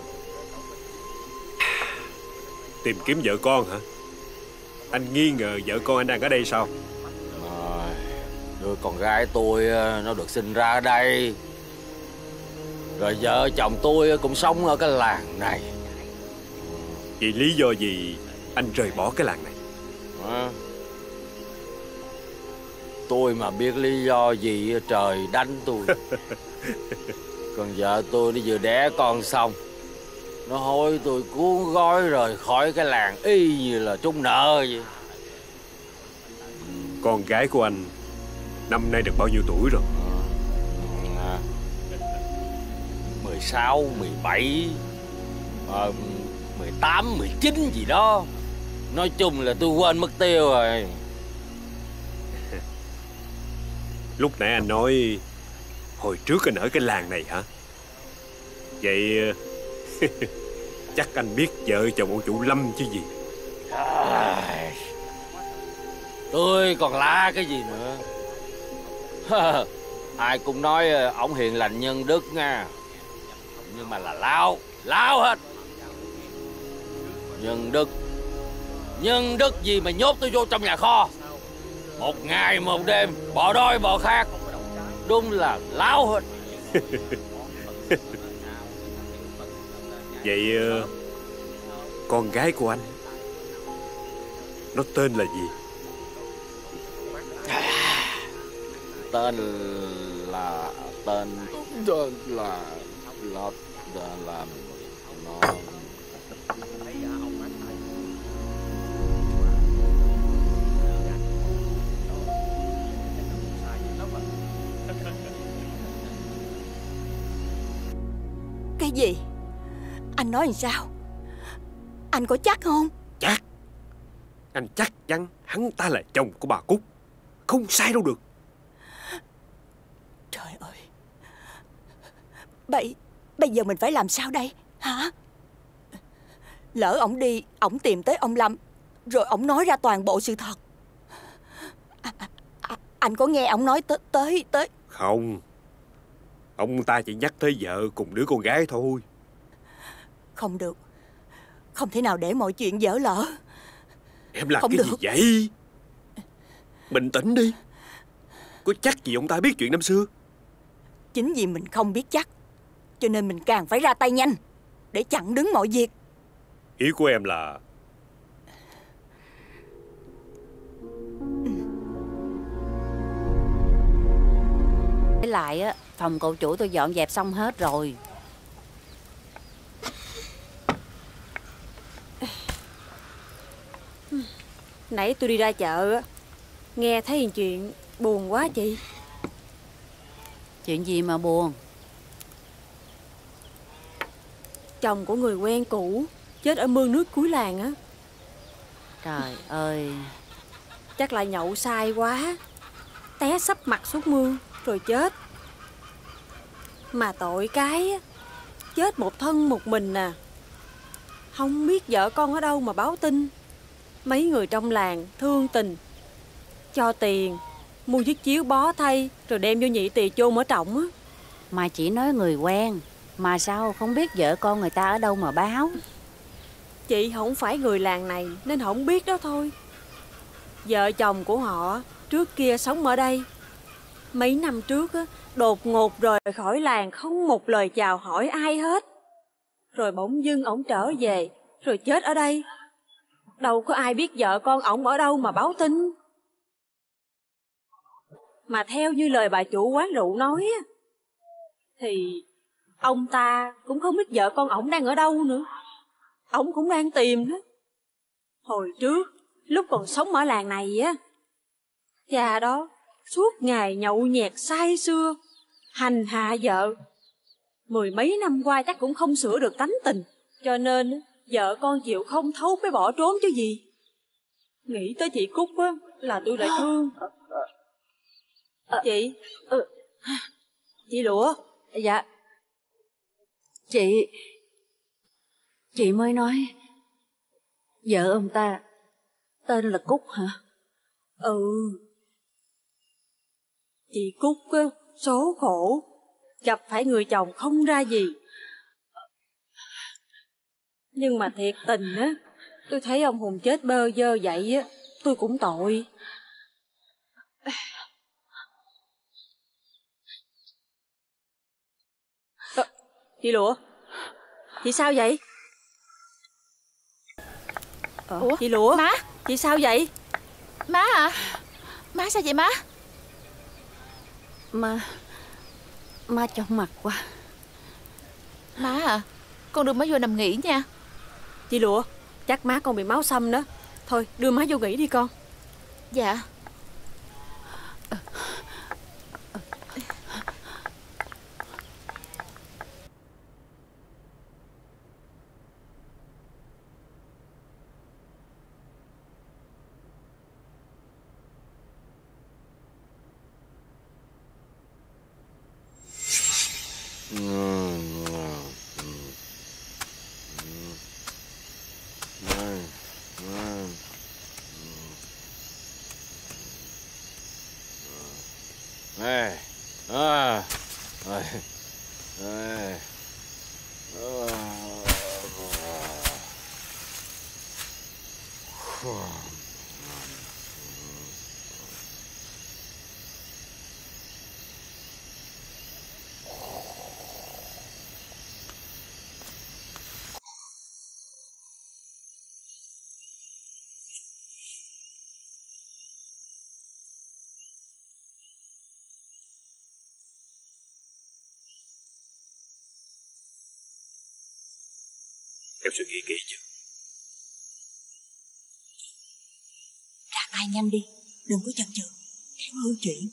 Tìm kiếm vợ con hả? Anh nghi ngờ vợ con anh đang ở đây sao? À, đứa con gái tôi nó được sinh ra ở đây. Rồi vợ chồng tôi cũng sống ở cái làng này. Vì lý do gì anh rời bỏ cái làng này? À, tôi mà biết lý do gì trời đánh tôi. Còn vợ tôi nó vừa đẻ con xong, nó hối tôi cuốn gói rời khỏi cái làng y như là trúng nợ vậy. Con gái của anh năm nay được bao nhiêu tuổi rồi? À, mười sáu, mười bảy, à, mười tám, mười chín gì đó. Nói chung là tôi quên mất tiêu rồi. Lúc nãy anh nói hồi trước anh ở cái làng này hả? Vậy chắc anh biết vợ chồng ông chủ Lâm chứ gì. À, tôi còn la cái gì nữa. Ai cũng nói ổng hiền lành nhân đức nha, nhưng mà là lao, lao hết. Nhân đức, nhân đức gì mà nhốt tôi vô trong nhà kho một ngày một đêm, bỏ đói bỏ khát. Đúng là láo hết. Vậy con gái của anh nó tên là gì? Tên là tên tên là là là là nó Cái gì? Anh nói làm sao? Anh có chắc không? Chắc. Anh chắc chắn hắn ta là chồng của bà Cúc. Không sai đâu được. Trời ơi. Bây, bây giờ mình phải làm sao đây? Hả? Lỡ ổng đi, ổng tìm tới ông Lâm, rồi ổng nói ra toàn bộ sự thật. À, à, à, anh có nghe ổng nói tới tới tới Không. Ông ta chỉ nhắc tới vợ cùng đứa con gái thôi. Không được. Không thể nào để mọi chuyện dở lỡ. Em làm Không cái được. gì vậy? Bình tĩnh đi. Có chắc gì ông ta biết chuyện năm xưa? Chính vì mình không biết chắc, cho nên mình càng phải ra tay nhanh để chặn đứng mọi việc. Ý của em là Với lại á, phòng cậu chủ tôi dọn dẹp xong hết rồi. Nãy tôi đi ra chợ á, nghe thấy chuyện buồn quá chị. Chuyện gì mà buồn? Chồng của người quen cũ chết ở mương nước cuối làng á. Trời ơi. Chắc là nhậu say quá, té sấp mặt xuống mương rồi chết. Mà tội cái á, chết một thân một mình à. Không biết vợ con ở đâu mà báo tin. Mấy người trong làng thương tình, cho tiền mua chiếc chiếu bó thay, rồi đem vô nhị tỳ chôn ở trọng á. Mà chỉ nói người quen, mà sao không biết vợ con người ta ở đâu mà báo? Chị không phải người làng này nên không biết đó thôi. Vợ chồng của họ trước kia sống ở đây. Mấy năm trước á, đột ngột rời khỏi làng không một lời chào hỏi ai hết. Rồi bỗng dưng ổng trở về, rồi chết ở đây. Đâu có ai biết vợ con ổng ở đâu mà báo tin. Mà theo như lời bà chủ quán rượu nói á, thì ông ta cũng không biết vợ con ổng đang ở đâu nữa. Ổng cũng đang tìm đó. Hồi trước, lúc còn sống ở làng này á, cha đó suốt ngày nhậu nhẹt say sưa, hành hạ vợ. Mười mấy năm qua chắc cũng không sửa được tánh tình, cho nên vợ con chịu không thấu mới bỏ trốn chứ gì. Nghĩ tới chị Cúc á là tôi lại thương. Chị ừ. Chị Lụa. Dạ. Chị Chị mới nói vợ ông ta tên là Cúc hả? Ừ. Chị Cúc á, số khổ, gặp phải người chồng không ra gì. Nhưng mà thiệt tình á, tôi thấy ông Hùng chết bơ vơ vậy á, tôi cũng tội. À, chị Lụa, chị sao vậy? À, Ủa? chị Lụa, má, chị sao vậy? Má à? Má sao vậy má? Má Má chóng mặt quá. Má à, con đưa má vô nằm nghỉ nha. Chị Lụa, chắc má con bị máu xâm đó. Thôi đưa má vô nghỉ đi con. Dạ. Này, à, này, này, Em suy nghĩ kỹ chưa? Ra tay nhanh đi, đừng có chần chừ, kéo hư chuyện.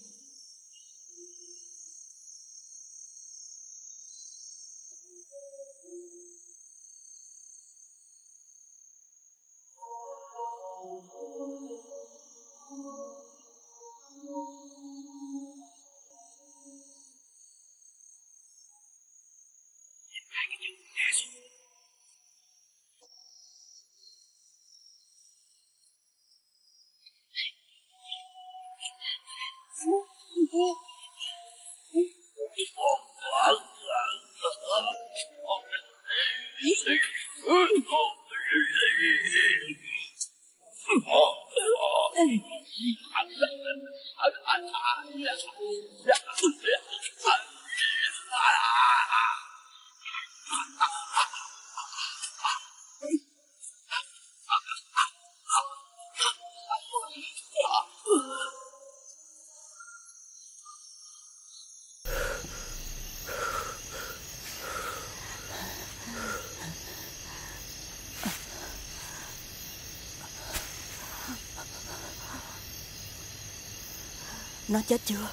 Nó chết chưa?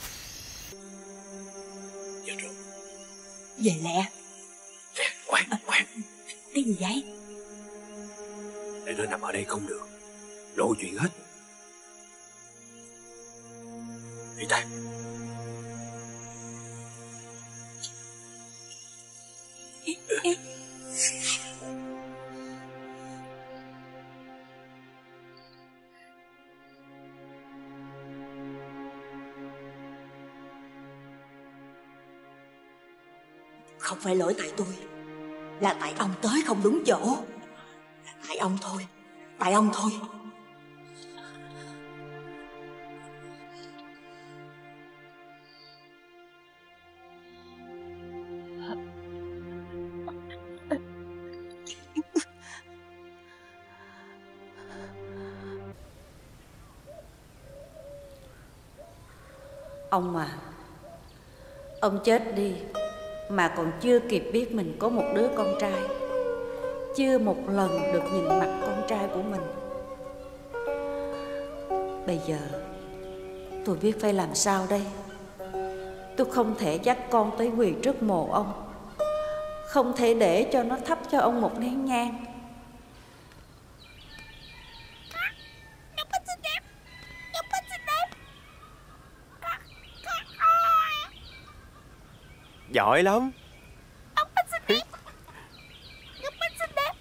Dạ rồi. Về lẹ. Khoan, khoan. Cái gì vậy? Để nó nằm ở đây không được, lộ chuyện hết. Đi ta. Không phải lỗi tại tôi, là tại ông tới không đúng chỗ. Là tại ông thôi, tại ông thôi. Ông à, ông chết đi mà còn chưa kịp biết mình có một đứa con trai, chưa một lần được nhìn mặt con trai của mình. Bây giờ tôi biết phải làm sao đây. Tôi không thể dắt con tới quỳ trước mộ ông, không thể để cho nó thắp cho ông một nén nhang. Giỏi lắm. Ông Bích xinh đẹp. Ngọc Bích xinh đẹp.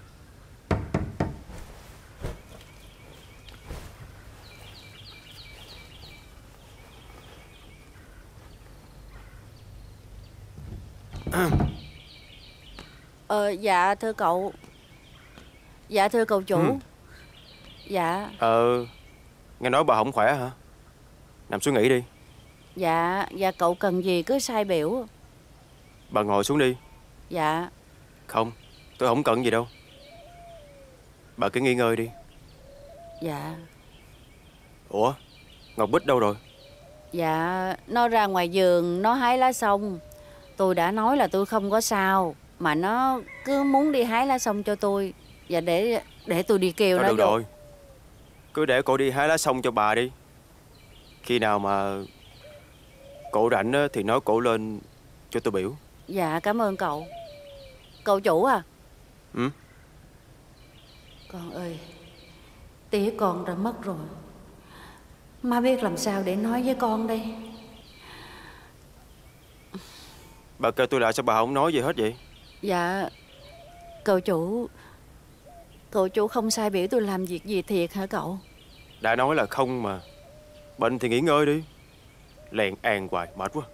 Ờ, dạ thưa cậu. Dạ thưa cậu chủ. Ừ. Dạ. Ờ, nghe nói bà không khỏe hả? Nằm xuống nghỉ đi. Dạ, dạ cậu cần gì cứ sai biểu. Bà ngồi xuống đi. Dạ. Không, tôi không cần gì đâu. Bà cứ nghỉ ngơi đi. Dạ. Ủa, Ngọc Bích đâu rồi? Dạ, nó ra ngoài vườn, nó hái lá sông. Tôi đã nói là tôi không có sao, mà nó cứ muốn đi hái lá sông cho tôi. Và để để tôi đi kêu Thôi nó được vô. rồi. Cứ để cô đi hái lá sông cho bà đi. Khi nào mà cổ rảnh thì nói cổ lên cho tôi biểu. Dạ, cảm ơn cậu. Cậu chủ à? Ừ? Con ơi, tía con đã mất rồi. Má biết làm sao để nói với con đây. Bà kêu tôi lại sao bà không nói gì hết vậy? Dạ, cậu chủ, cậu chủ không sai biểu tôi làm việc gì thiệt hả cậu? Đã nói là không mà. Bệnh thì nghỉ ngơi đi. Lèn an hoài mệt quá.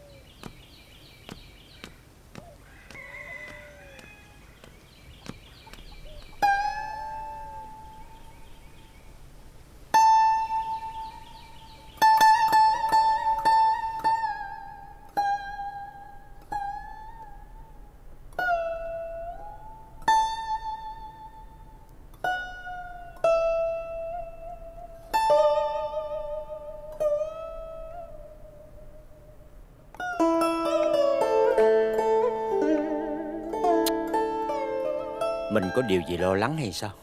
Mình có điều gì lo lắng hay sao?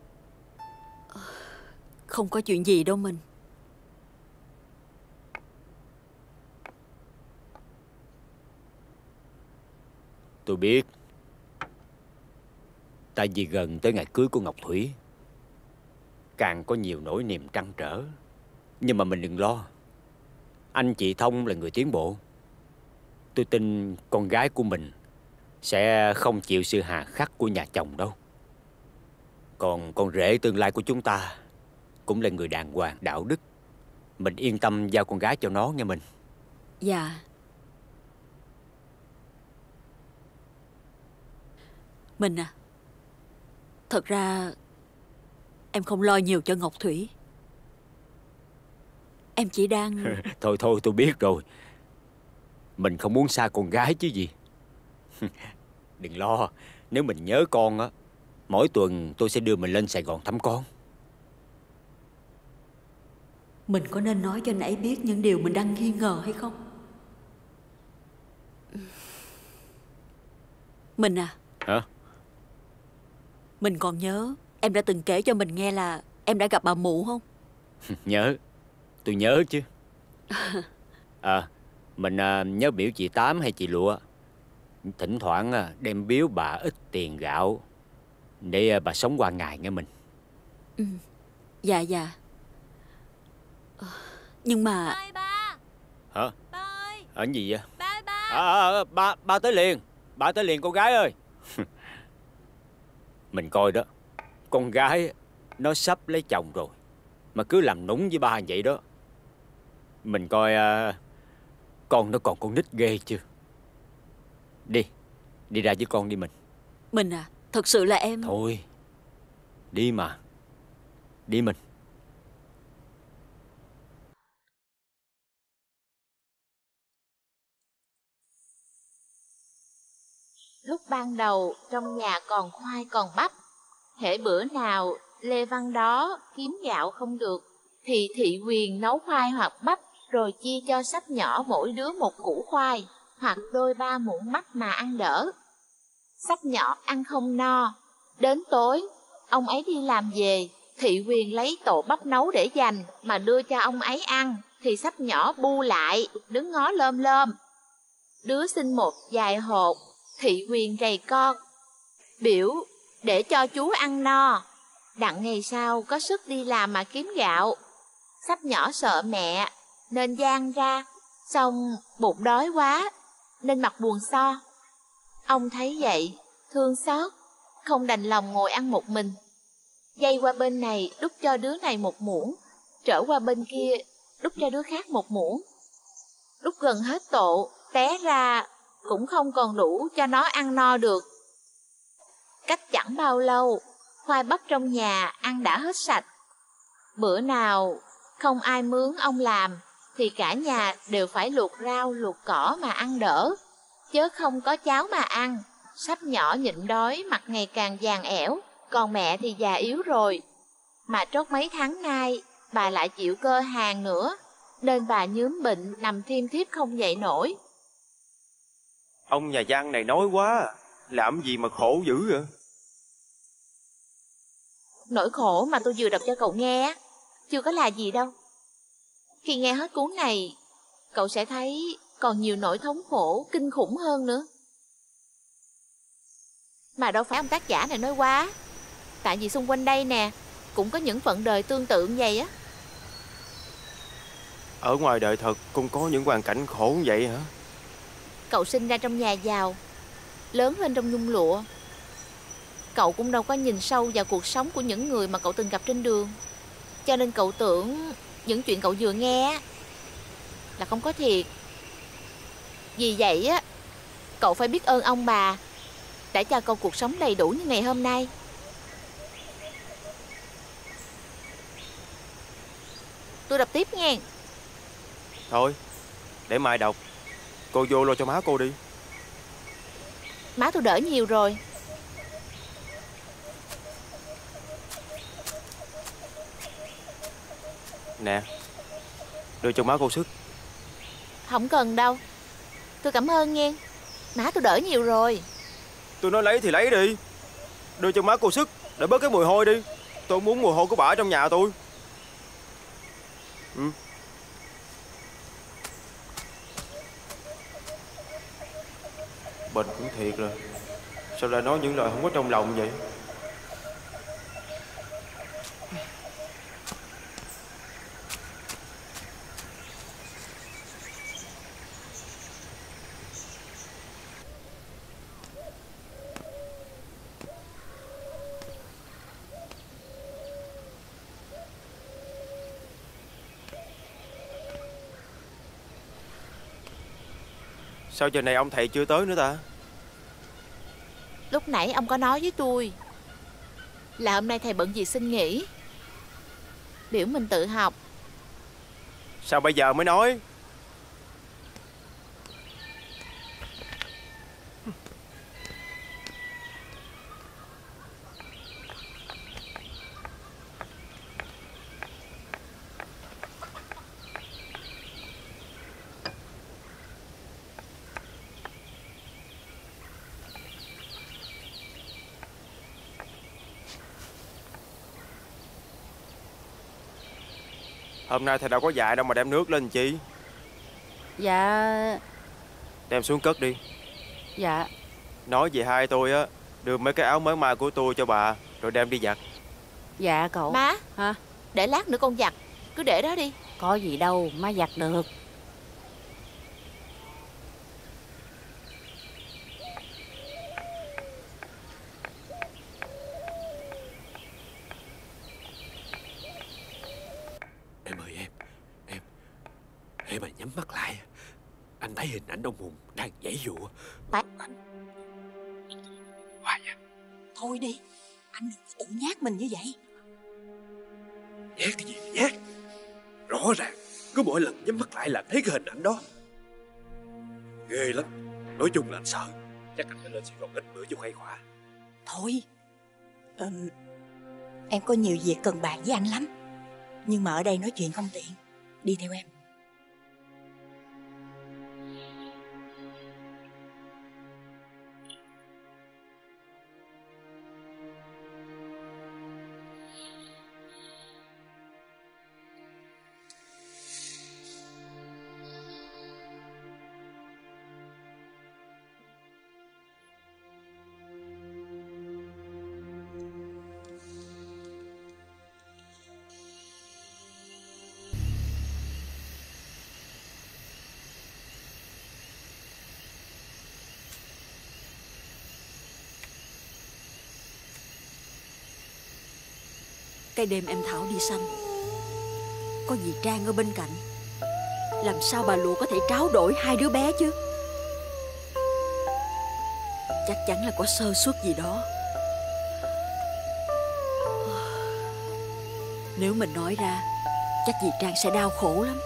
Không có chuyện gì đâu mình. Tôi biết. Tại vì gần tới ngày cưới của Ngọc Thủy, càng có nhiều nỗi niềm trăn trở. Nhưng mà mình đừng lo. Anh chị Thông là người tiến bộ. Tôi tin con gái của mình sẽ không chịu sự hà khắc của nhà chồng đâu. Còn con rể tương lai của chúng ta cũng là người đàng hoàng, đạo đức. Mình yên tâm giao con gái cho nó nghe mình. Dạ. Mình à, thật ra em không lo nhiều cho Ngọc Thủy. Em chỉ đang... Thôi thôi tôi biết rồi. Mình không muốn xa con gái chứ gì. Đừng lo. Nếu mình nhớ con á, mỗi tuần tôi sẽ đưa mình lên Sài Gòn thăm con. Mình có nên nói cho anh ấy biết những điều mình đang nghi ngờ hay không? Mình à. Hả? Mình còn nhớ em đã từng kể cho mình nghe là em đã gặp bà mụ không? Nhớ. Tôi nhớ chứ. À, mình à, nhớ biểu chị Tám hay chị Lụa thỉnh thoảng à, đem biếu bà ít tiền gạo để à, bà sống qua ngày nghe mình. Ừ. Dạ dạ. Nhưng mà... Bye ba. Hả? Ba ơi. Ở gì vậy? Bye ba. À, à, ba, ba tới liền. Ba tới liền con gái ơi. Mình coi đó, con gái nó sắp lấy chồng rồi mà cứ làm nũng với ba vậy đó. Mình coi à, con nó còn con nít ghê chưa. Đi, đi ra với con đi mình. Mình à, thật sự là em... Thôi, đi mà. Đi mình. Lúc ban đầu trong nhà còn khoai còn bắp, hễ bữa nào Lê Văn Đó kiếm gạo không được thì Thị Quyền nấu khoai hoặc bắp rồi chia cho Sắp Nhỏ mỗi đứa một củ khoai hoặc đôi ba muỗng bắp mà ăn đỡ. Sắp Nhỏ ăn không no, đến tối ông ấy đi làm về, Thị Quyền lấy tổ bắp nấu để dành mà đưa cho ông ấy ăn thì Sắp Nhỏ bu lại đứng ngó lơm lơm. Đứa sinh một vài hột, Thị Quyền rầy con, biểu để cho chú ăn no, đặng ngày sau có sức đi làm mà kiếm gạo. Sắp Nhỏ sợ mẹ nên gian ra, xong bụng đói quá nên mặt buồn so. Ông thấy vậy thương xót, không đành lòng ngồi ăn một mình. Dây qua bên này đút cho đứa này một muỗng, trở qua bên kia đút cho đứa khác một muỗng. Đút gần hết tổ, té ra cũng không còn đủ cho nó ăn no được. Cách chẳng bao lâu, khoai bắp trong nhà ăn đã hết sạch. Bữa nào không ai mướn ông làm thì cả nhà đều phải luộc rau luộc cỏ mà ăn đỡ, chớ không có cháo mà ăn. Sắp Nhỏ nhịn đói, mặt ngày càng vàng ẻo, còn mẹ thì già yếu rồi. Mà trót mấy tháng nay bà lại chịu cơ hàn nữa, nên bà nhớm bệnh nằm thiêm thiếp không dậy nổi. Ông nhà văn này nói quá, làm gì mà khổ dữ vậy? Nỗi khổ mà tôi vừa đọc cho cậu nghe chưa có là gì đâu. Khi nghe hết cuốn này, cậu sẽ thấy còn nhiều nỗi thống khổ kinh khủng hơn nữa. Mà đâu phải ông tác giả này nói quá, tại vì xung quanh đây nè cũng có những phận đời tương tự như vậy á. Ở ngoài đời thật cũng có những hoàn cảnh khổ như vậy hả? Cậu sinh ra trong nhà giàu, lớn lên trong nhung lụa. Cậu cũng đâu có nhìn sâu vào cuộc sống của những người mà cậu từng gặp trên đường, cho nên cậu tưởng những chuyện cậu vừa nghe là không có thiệt. Vì vậy á, cậu phải biết ơn ông bà đã cho cậu cuộc sống đầy đủ như ngày hôm nay. Tôi đọc tiếp nghe. Thôi, để mai đọc. Cô vô lo cho má cô đi. Má tôi đỡ nhiều rồi. Nè, đưa cho má cô sức. Không cần đâu, tôi cảm ơn nghe. Má tôi đỡ nhiều rồi. Tôi nói lấy thì lấy đi. đưa cho má cô sức để bớt cái mùi hôi đi. Tôi muốn mùi hôi của bả trong nhà tôi. Ừ. Bình cũng thiệt rồi. Sao lại nói những lời không có trong lòng vậy? Sao giờ này ông thầy chưa tới nữa ta? Lúc nãy ông có nói với tôi là hôm nay thầy bận việc xin nghỉ, biểu mình tự học. Sao bây giờ mới nói? Hôm nay thầy đâu có dạy đâu mà đem nước lên chi? Dạ. Đem xuống cất đi. Dạ. Nói về hai tôi á, đưa mấy cái áo mới may của tôi cho bà, rồi đem đi giặt. Dạ cậu. Má. Hả? Để lát nữa con giặt. Cứ để đó đi. Có gì đâu, má giặt được. Em ơi em, em, em mà nhắm mắt lại, anh thấy hình ảnh ông Hùng đang giãy giụa. Anh... Hoài à. Thôi đi, anh đừng tự nhát mình như vậy. Nhát cái gì mà nhát? Rõ ràng, cứ mỗi lần nhắm mắt lại là thấy cái hình ảnh đó. Ghê lắm, nói chung là anh sợ. Chắc anh phải lên Sài Gòn ít bữa cho khuây khỏa. Thôi, um, em có nhiều việc cần bàn với anh lắm. Nhưng mà ở đây nói chuyện không tiện. Đi theo em. Cái đêm em Thảo đi sanh, có dì Trang ở bên cạnh, làm sao bà Lụa có thể tráo đổi hai đứa bé chứ? Chắc chắn là có sơ suất gì đó. Nếu mình nói ra, chắc dì Trang sẽ đau khổ lắm.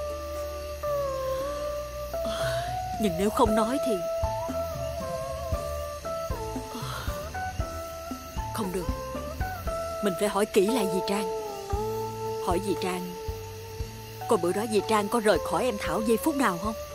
Nhưng nếu không nói thì... Không được, mình phải hỏi kỹ lại dì Trang. Hỏi dì Trang coi bữa đó dì Trang có rời khỏi em Thảo giây phút nào không.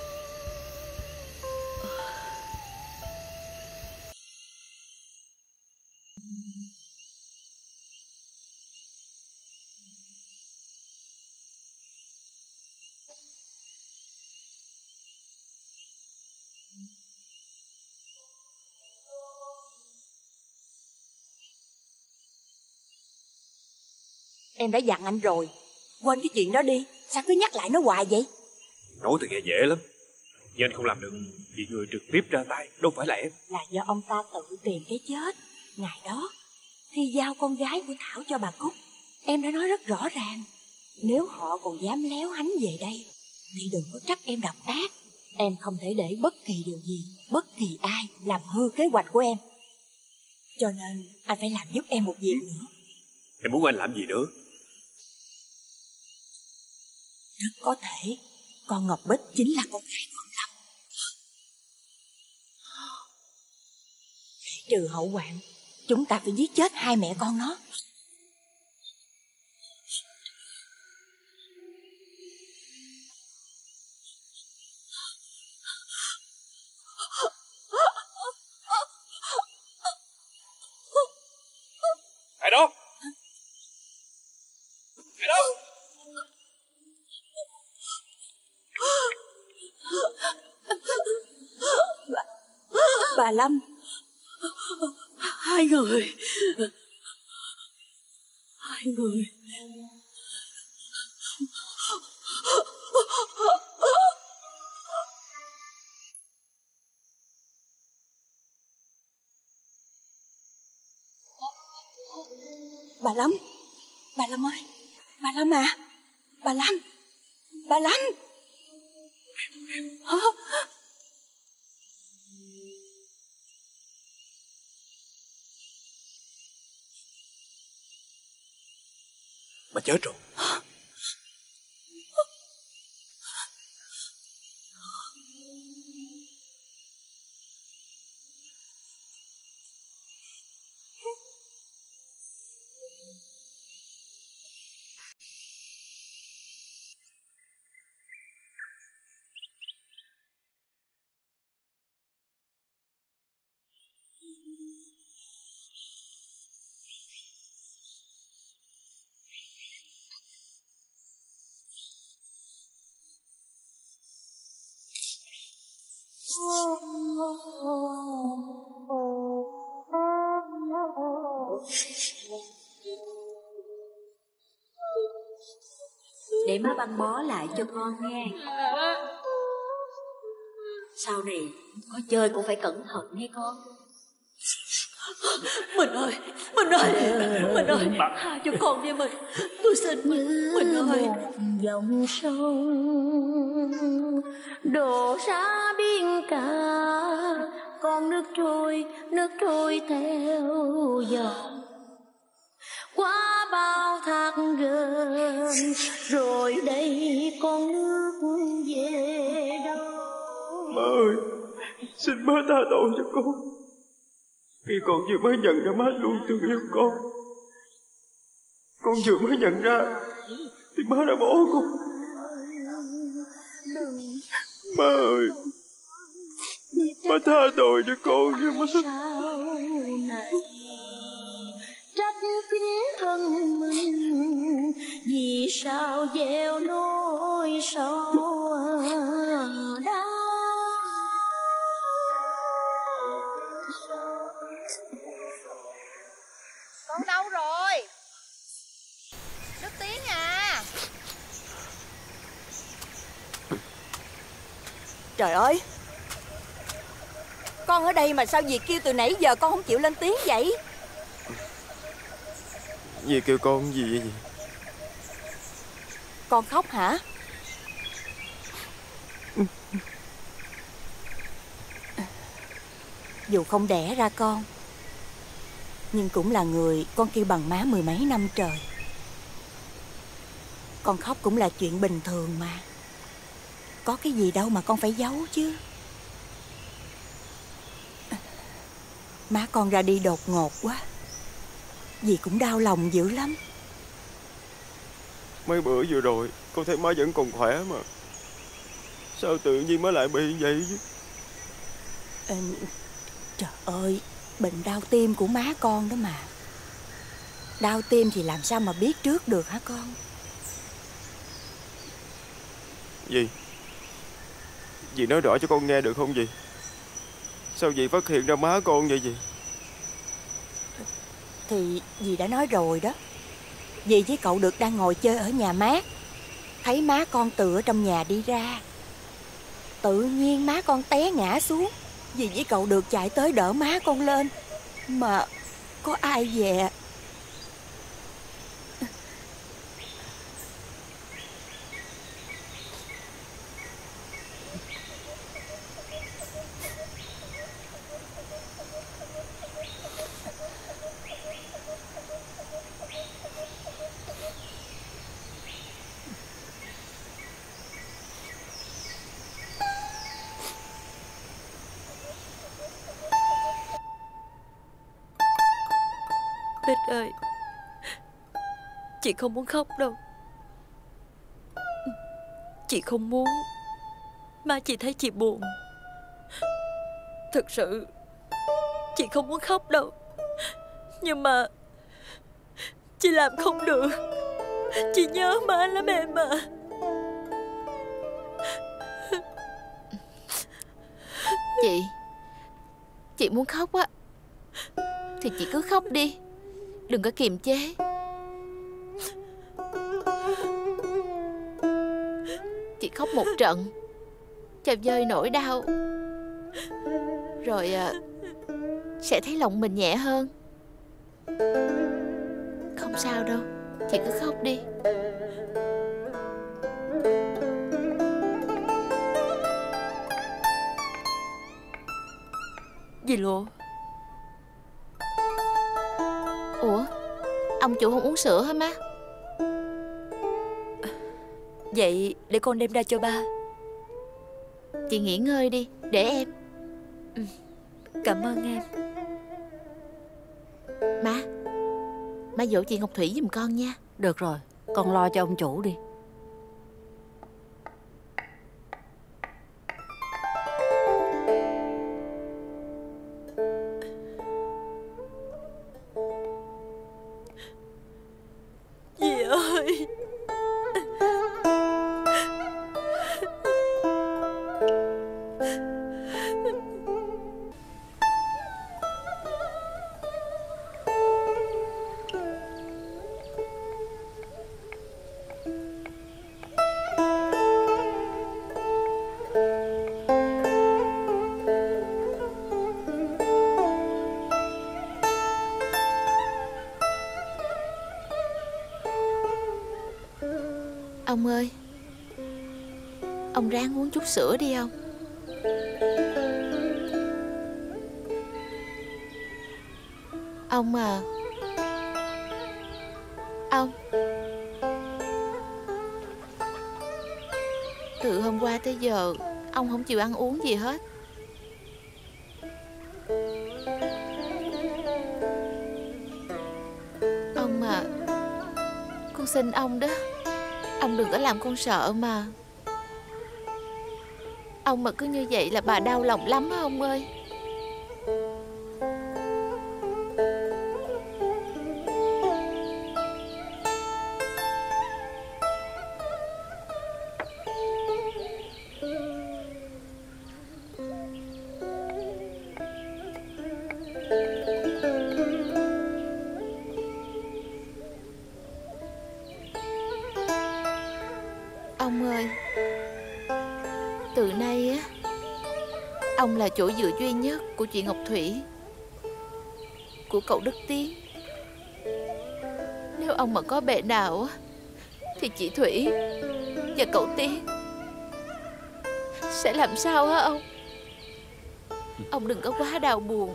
Em đã dặn anh rồi, quên cái chuyện đó đi. Sao cứ nhắc lại nó hoài vậy? Nói thì nghe dễ lắm, nhưng anh không làm được vì người trực tiếp ra tay đâu phải là em. Là do ông ta tự tìm cái chết. Ngày đó khi giao con gái của Thảo cho bà Cúc, em đã nói rất rõ ràng, nếu họ còn dám léo hánh về đây thì đừng có trách em độc ác. Em không thể để bất kỳ điều gì, bất kỳ ai làm hư kế hoạch của em. Cho nên anh phải làm giúp em một việc nữa. Em muốn anh làm gì nữa? Rất có thể con Ngọc Bích chính là con gái của ông Lâm. Để trừ hậu hoạn, chúng ta phải giết chết hai mẹ con nó. Ai đó? Ai đó? Bà, bà Lâm. Hai người. Hai người. Bà Lâm. Bà Lâm ơi. Bà Lâm à. Bà Lâm. Bà Lâm. Hả? Bà chết rồi. Để má băng bó lại cho con nghe. Sau này có chơi cũng phải cẩn thận nghe con. Mình ơi, mình ơi, mình ơi, tha cho con đi mình. Tôi xin mình, mình ơi. Dòng sông đổ ra biển cả, con nước trôi, nước trôi theo dòng qua bao thác gờm, rồi đây con nước về đâu. Má ơi, xin má tha tội cho con. Khi con vừa mới nhận ra má luôn thương yêu con, con vừa mới nhận ra thì má đã bỏ con. Má ơi, má tha tội cho con nha má. Trách chính thân mình, vì sao gieo nỗi sầu đau. Con đâu rồi? Đức Tiến à. Trời ơi, con ở đây mà sao dì kêu từ nãy giờ con không chịu lên tiếng vậy? Dì kêu con gì vậy? Con khóc hả? Dù không đẻ ra con, nhưng cũng là người con kêu bằng má mười mấy năm trời. Con khóc cũng là chuyện bình thường mà. Có cái gì đâu mà con phải giấu chứ. Má con ra đi đột ngột quá, dì cũng đau lòng dữ lắm. Mấy bữa vừa rồi con thấy má vẫn còn khỏe mà, sao tự nhiên má lại bị vậy chứ? Ừ, trời ơi, bệnh đau tim của má con đó mà. Đau tim thì làm sao mà biết trước được hả con? Dì, dì nói rõ cho con nghe được không dì? Sao dì phát hiện ra má con vậy dì? Thì dì đã nói rồi đó. Dì với cậu Được đang ngồi chơi ở nhà mát, thấy má con từ ở trong nhà đi ra. Tự nhiên má con té ngã xuống. Dì với cậu Được chạy tới đỡ má con lên, mà có ai về. Bích ơi, chị không muốn khóc đâu. Chị không muốn má chị thấy chị buồn. Thực sự chị không muốn khóc đâu. Nhưng mà Chị làm không được. Chị nhớ má lắm em à. Chị Chị muốn khóc á thì chị cứ khóc đi, đừng có kiềm chế. Chị khóc một trận cho vơi nỗi đau, rồi à, sẽ thấy lòng mình nhẹ hơn. Không sao đâu, chị cứ khóc đi. Dì Lộ. Ủa, ông chủ không uống sữa hả má? Vậy để con đem ra cho ba. Chị nghỉ ngơi đi, để em. Ừ, cảm ơn em. Má, má dỗ chị Ngọc Thủy giùm con nha. Được rồi, con lo cho ông chủ đi. Dì ơi. Ông ơi, ông ráng uống chút sữa đi ông. Ông à, ông. Từ hôm qua tới giờ ông không chịu ăn uống gì hết. Ông à, con xin ông đó, ông đừng có làm con sợ mà. Ông mà cứ như vậy là bà đau lòng lắm á ông ơi. Ông ơi, từ nay á, ông là chỗ dựa duy nhất của chị Ngọc Thủy, của cậu Đức Tiến. Nếu ông mà có bệ nào á, thì chị Thủy và cậu Tiến sẽ làm sao hả ông? Ông đừng có quá đau buồn.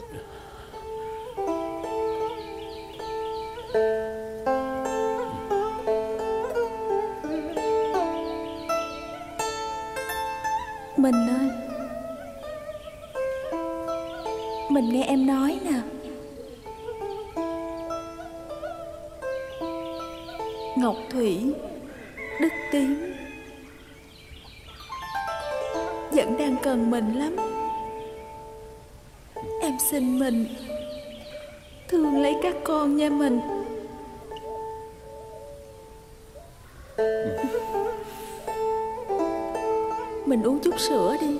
Mình ơi, mình nghe em nói nè. Ngọc Thủy, Đức Tiến vẫn đang cần mình lắm. Em xin mình thương lấy các con nha mình. Mình uống chút sữa đi.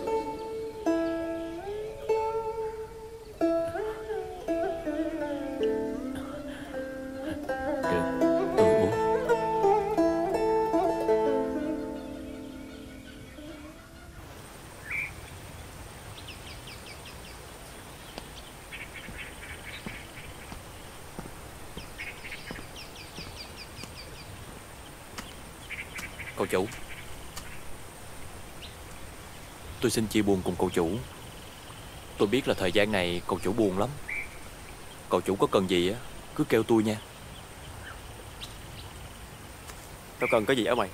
Cậu chủ, tôi xin chia buồn cùng cậu chủ. Tôi biết là thời gian này cậu chủ buồn lắm. Cậu chủ có cần gì á, cứ kêu tôi nha. Tao cần cái gì ở mày?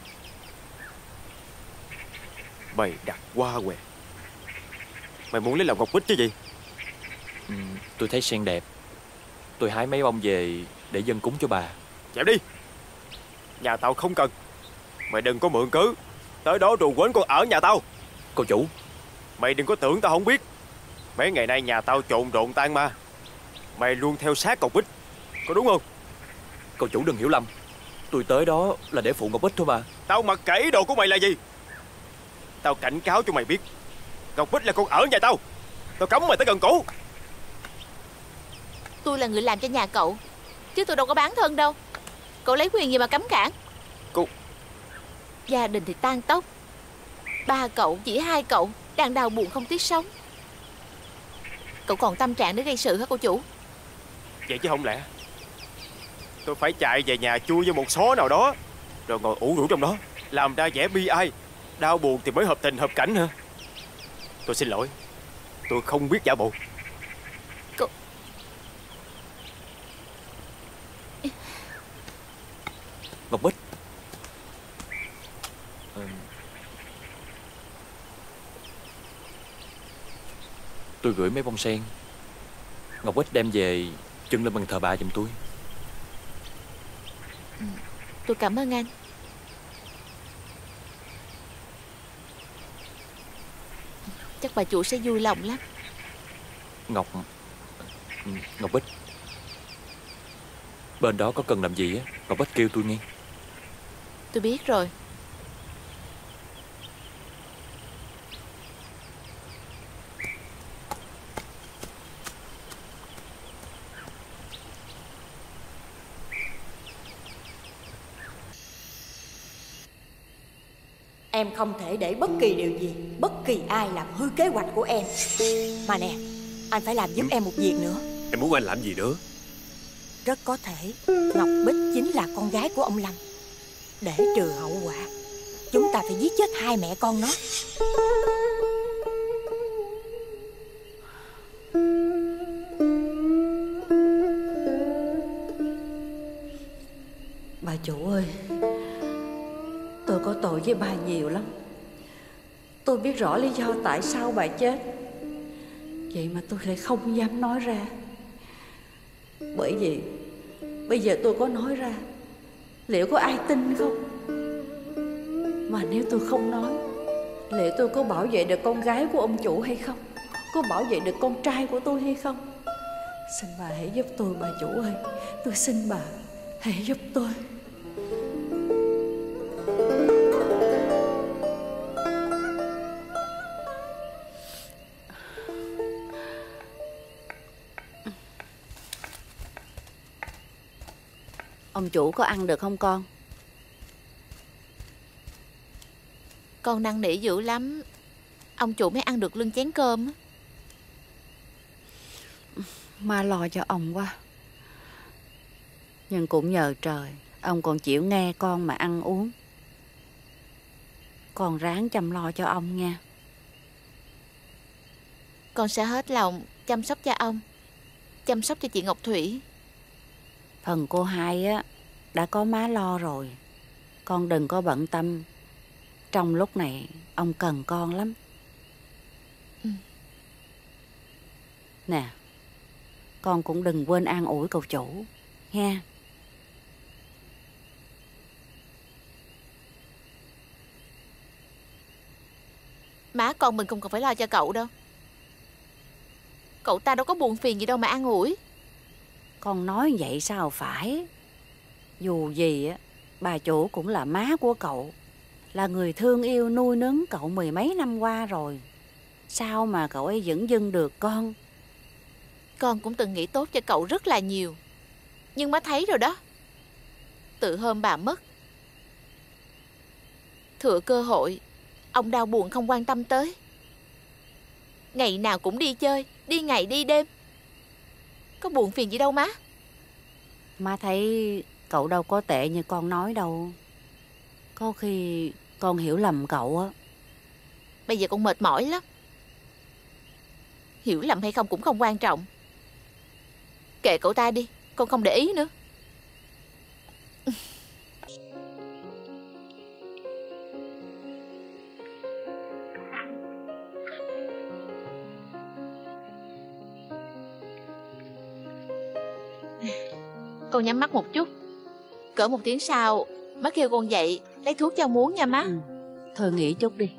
Mày đặt qua què. Mày muốn lấy lòng Ngọc Bích chứ gì? Ừ, tôi thấy sen đẹp. Tôi hái mấy bông về để dâng cúng cho bà. Chẹp đi. Nhà tao không cần. Mày đừng có mượn cớ tới đó rồi quên con ở nhà tao. Cô chủ, mày đừng có tưởng tao không biết. Mấy ngày nay nhà tao trộn rộn tan ma. Mày luôn theo sát Ngọc Bích, có đúng không? Cậu chủ đừng hiểu lầm, tôi tới đó là để phụ Ngọc Bích thôi mà. Tao mặc kệ ý đồ của mày là gì. Tao cảnh cáo cho mày biết, Ngọc Bích là con ở nhà tao. Tao cấm mày tới gần cổ. Tôi là người làm cho nhà cậu, chứ tôi đâu có bán thân đâu. Cậu lấy quyền gì mà cấm cản? Cô... Gia đình thì tan tóc, ba cậu, chỉ hai cậu đang đau buồn không tiếc sống. Cậu còn tâm trạng để gây sự hả cô chủ? Vậy chứ không lẽ tôi phải chạy về nhà chui vô một xó nào đó rồi ngồi ủ rũ trong đó, làm ra vẻ bi ai, đau buồn thì mới hợp tình hợp cảnh hả? Tôi xin lỗi, tôi không biết giả bộ. Cậu... Ngọc Bích, ừ. Tôi gửi mấy bông sen, Ngọc Bích đem về trưng lên bàn thờ bà giùm tôi. Ừ, tôi cảm ơn anh. Chắc bà chủ sẽ vui lòng lắm. Ngọc Ngọc Bích, bên đó có cần làm gì á, Ngọc Bích kêu tôi nghe. Tôi biết rồi. Em không thể để bất kỳ điều gì, bất kỳ ai làm hư kế hoạch của em. Mà nè, anh phải làm giúp ừ. em một việc nữa. Em muốn anh làm gì nữa? Rất có thể Ngọc Bích chính là con gái của ông Lâm. Để trừ hậu quả, chúng ta phải giết chết hai mẹ con nó. Bà chủ ơi, tôi có tội với bà nhiều lắm. Tôi biết rõ lý do tại sao bà chết, vậy mà tôi lại không dám nói ra. Bởi vì bây giờ tôi có nói ra, liệu có ai tin không? Mà nếu tôi không nói, liệu tôi có bảo vệ được con gái của ông chủ hay không? Có bảo vệ được con trai của tôi hay không? Xin bà hãy giúp tôi bà chủ ơi. Tôi xin bà hãy giúp tôi. Ông chủ có ăn được không con? Con năn nỉ dữ lắm, ông chủ mới ăn được lưng chén cơm. Ma lo cho ông quá. Nhưng cũng nhờ trời, ông còn chịu nghe con mà ăn uống. Con ráng chăm lo cho ông nha. Con sẽ hết lòng chăm sóc cho ông, chăm sóc cho chị Ngọc Thủy. Phần cô hai á đã có má lo rồi. Con đừng có bận tâm. Trong lúc này ông cần con lắm. Ừ. Nè, con cũng đừng quên an ủi cậu chủ nha. Má con mình không cần phải lo cho cậu đâu. Cậu ta đâu có buồn phiền gì đâu mà an ủi. Con nói vậy sao phải. Dù gì á, bà chủ cũng là má của cậu, là người thương yêu nuôi nấng cậu mười mấy năm qua rồi. Sao mà cậu ấy dửng dưng được con? Con cũng từng nghĩ tốt cho cậu rất là nhiều. Nhưng má thấy rồi đó, từ hôm bà mất, thừa cơ hội, ông đau buồn không quan tâm tới. Ngày nào cũng đi chơi, đi ngày đi đêm. Có buồn phiền gì đâu má. Má thấy cậu đâu có tệ như con nói đâu. Có khi con hiểu lầm cậu á. Bây giờ con mệt mỏi lắm. Hiểu lầm hay không cũng không quan trọng. Kệ cậu ta đi, con không để ý nữa. Con nhắm mắt một chút. Cỡ một tiếng sau má kêu con dậy lấy thuốc cho ông uống nha má. Ừ. Thôi nghỉ chút đi.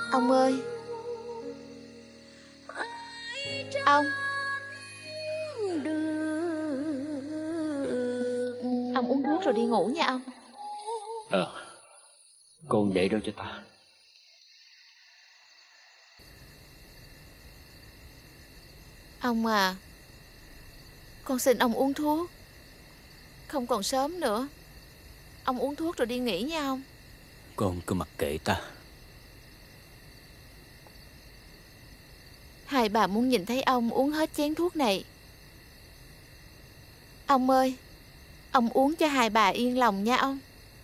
Ông ơi. Ông. Ông uống thuốc rồi đi ngủ nha ông. Ờ, con để đó cho ta. Ông à, con xin ông uống thuốc. Không còn sớm nữa. Ông uống thuốc rồi đi nghỉ nha ông. Con cứ mặc kệ ta. Hai bà muốn nhìn thấy ông uống hết chén thuốc này. Ông ơi, ông uống cho hai bà yên lòng nha ông.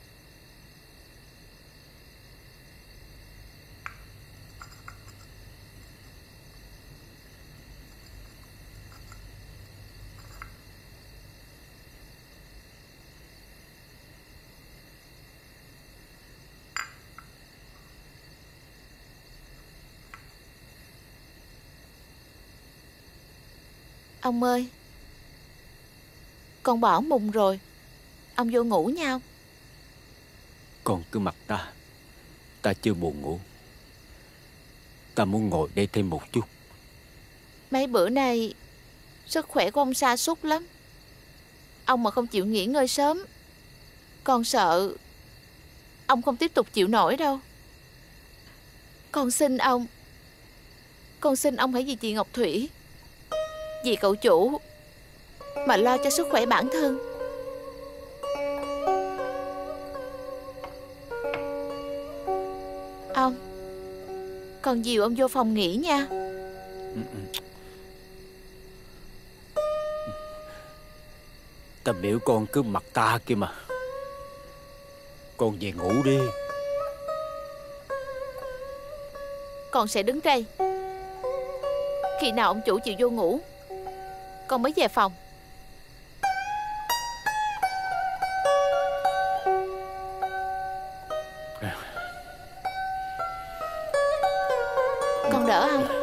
Ông ơi, con bỏ mùng rồi. Ông vô ngủ nha ông. Con cứ mặc ta. Ta chưa buồn ngủ. Ta muốn ngồi đây thêm một chút. Mấy bữa nay sức khỏe của ông sa sút lắm. Ông mà không chịu nghỉ ngơi sớm, con sợ ông không tiếp tục chịu nổi đâu. Con xin ông, Con xin ông hãy vì chị Ngọc Thủy, vì cậu chủ mà lo cho sức khỏe bản thân. Ông, con dìu ông vô phòng nghỉ nha. Ta biểu con cứ mặc ta kia mà. Con về ngủ đi. Con sẽ đứng đây. Khi nào ông chủ chịu vô ngủ, con mới về phòng. Con đỡ không?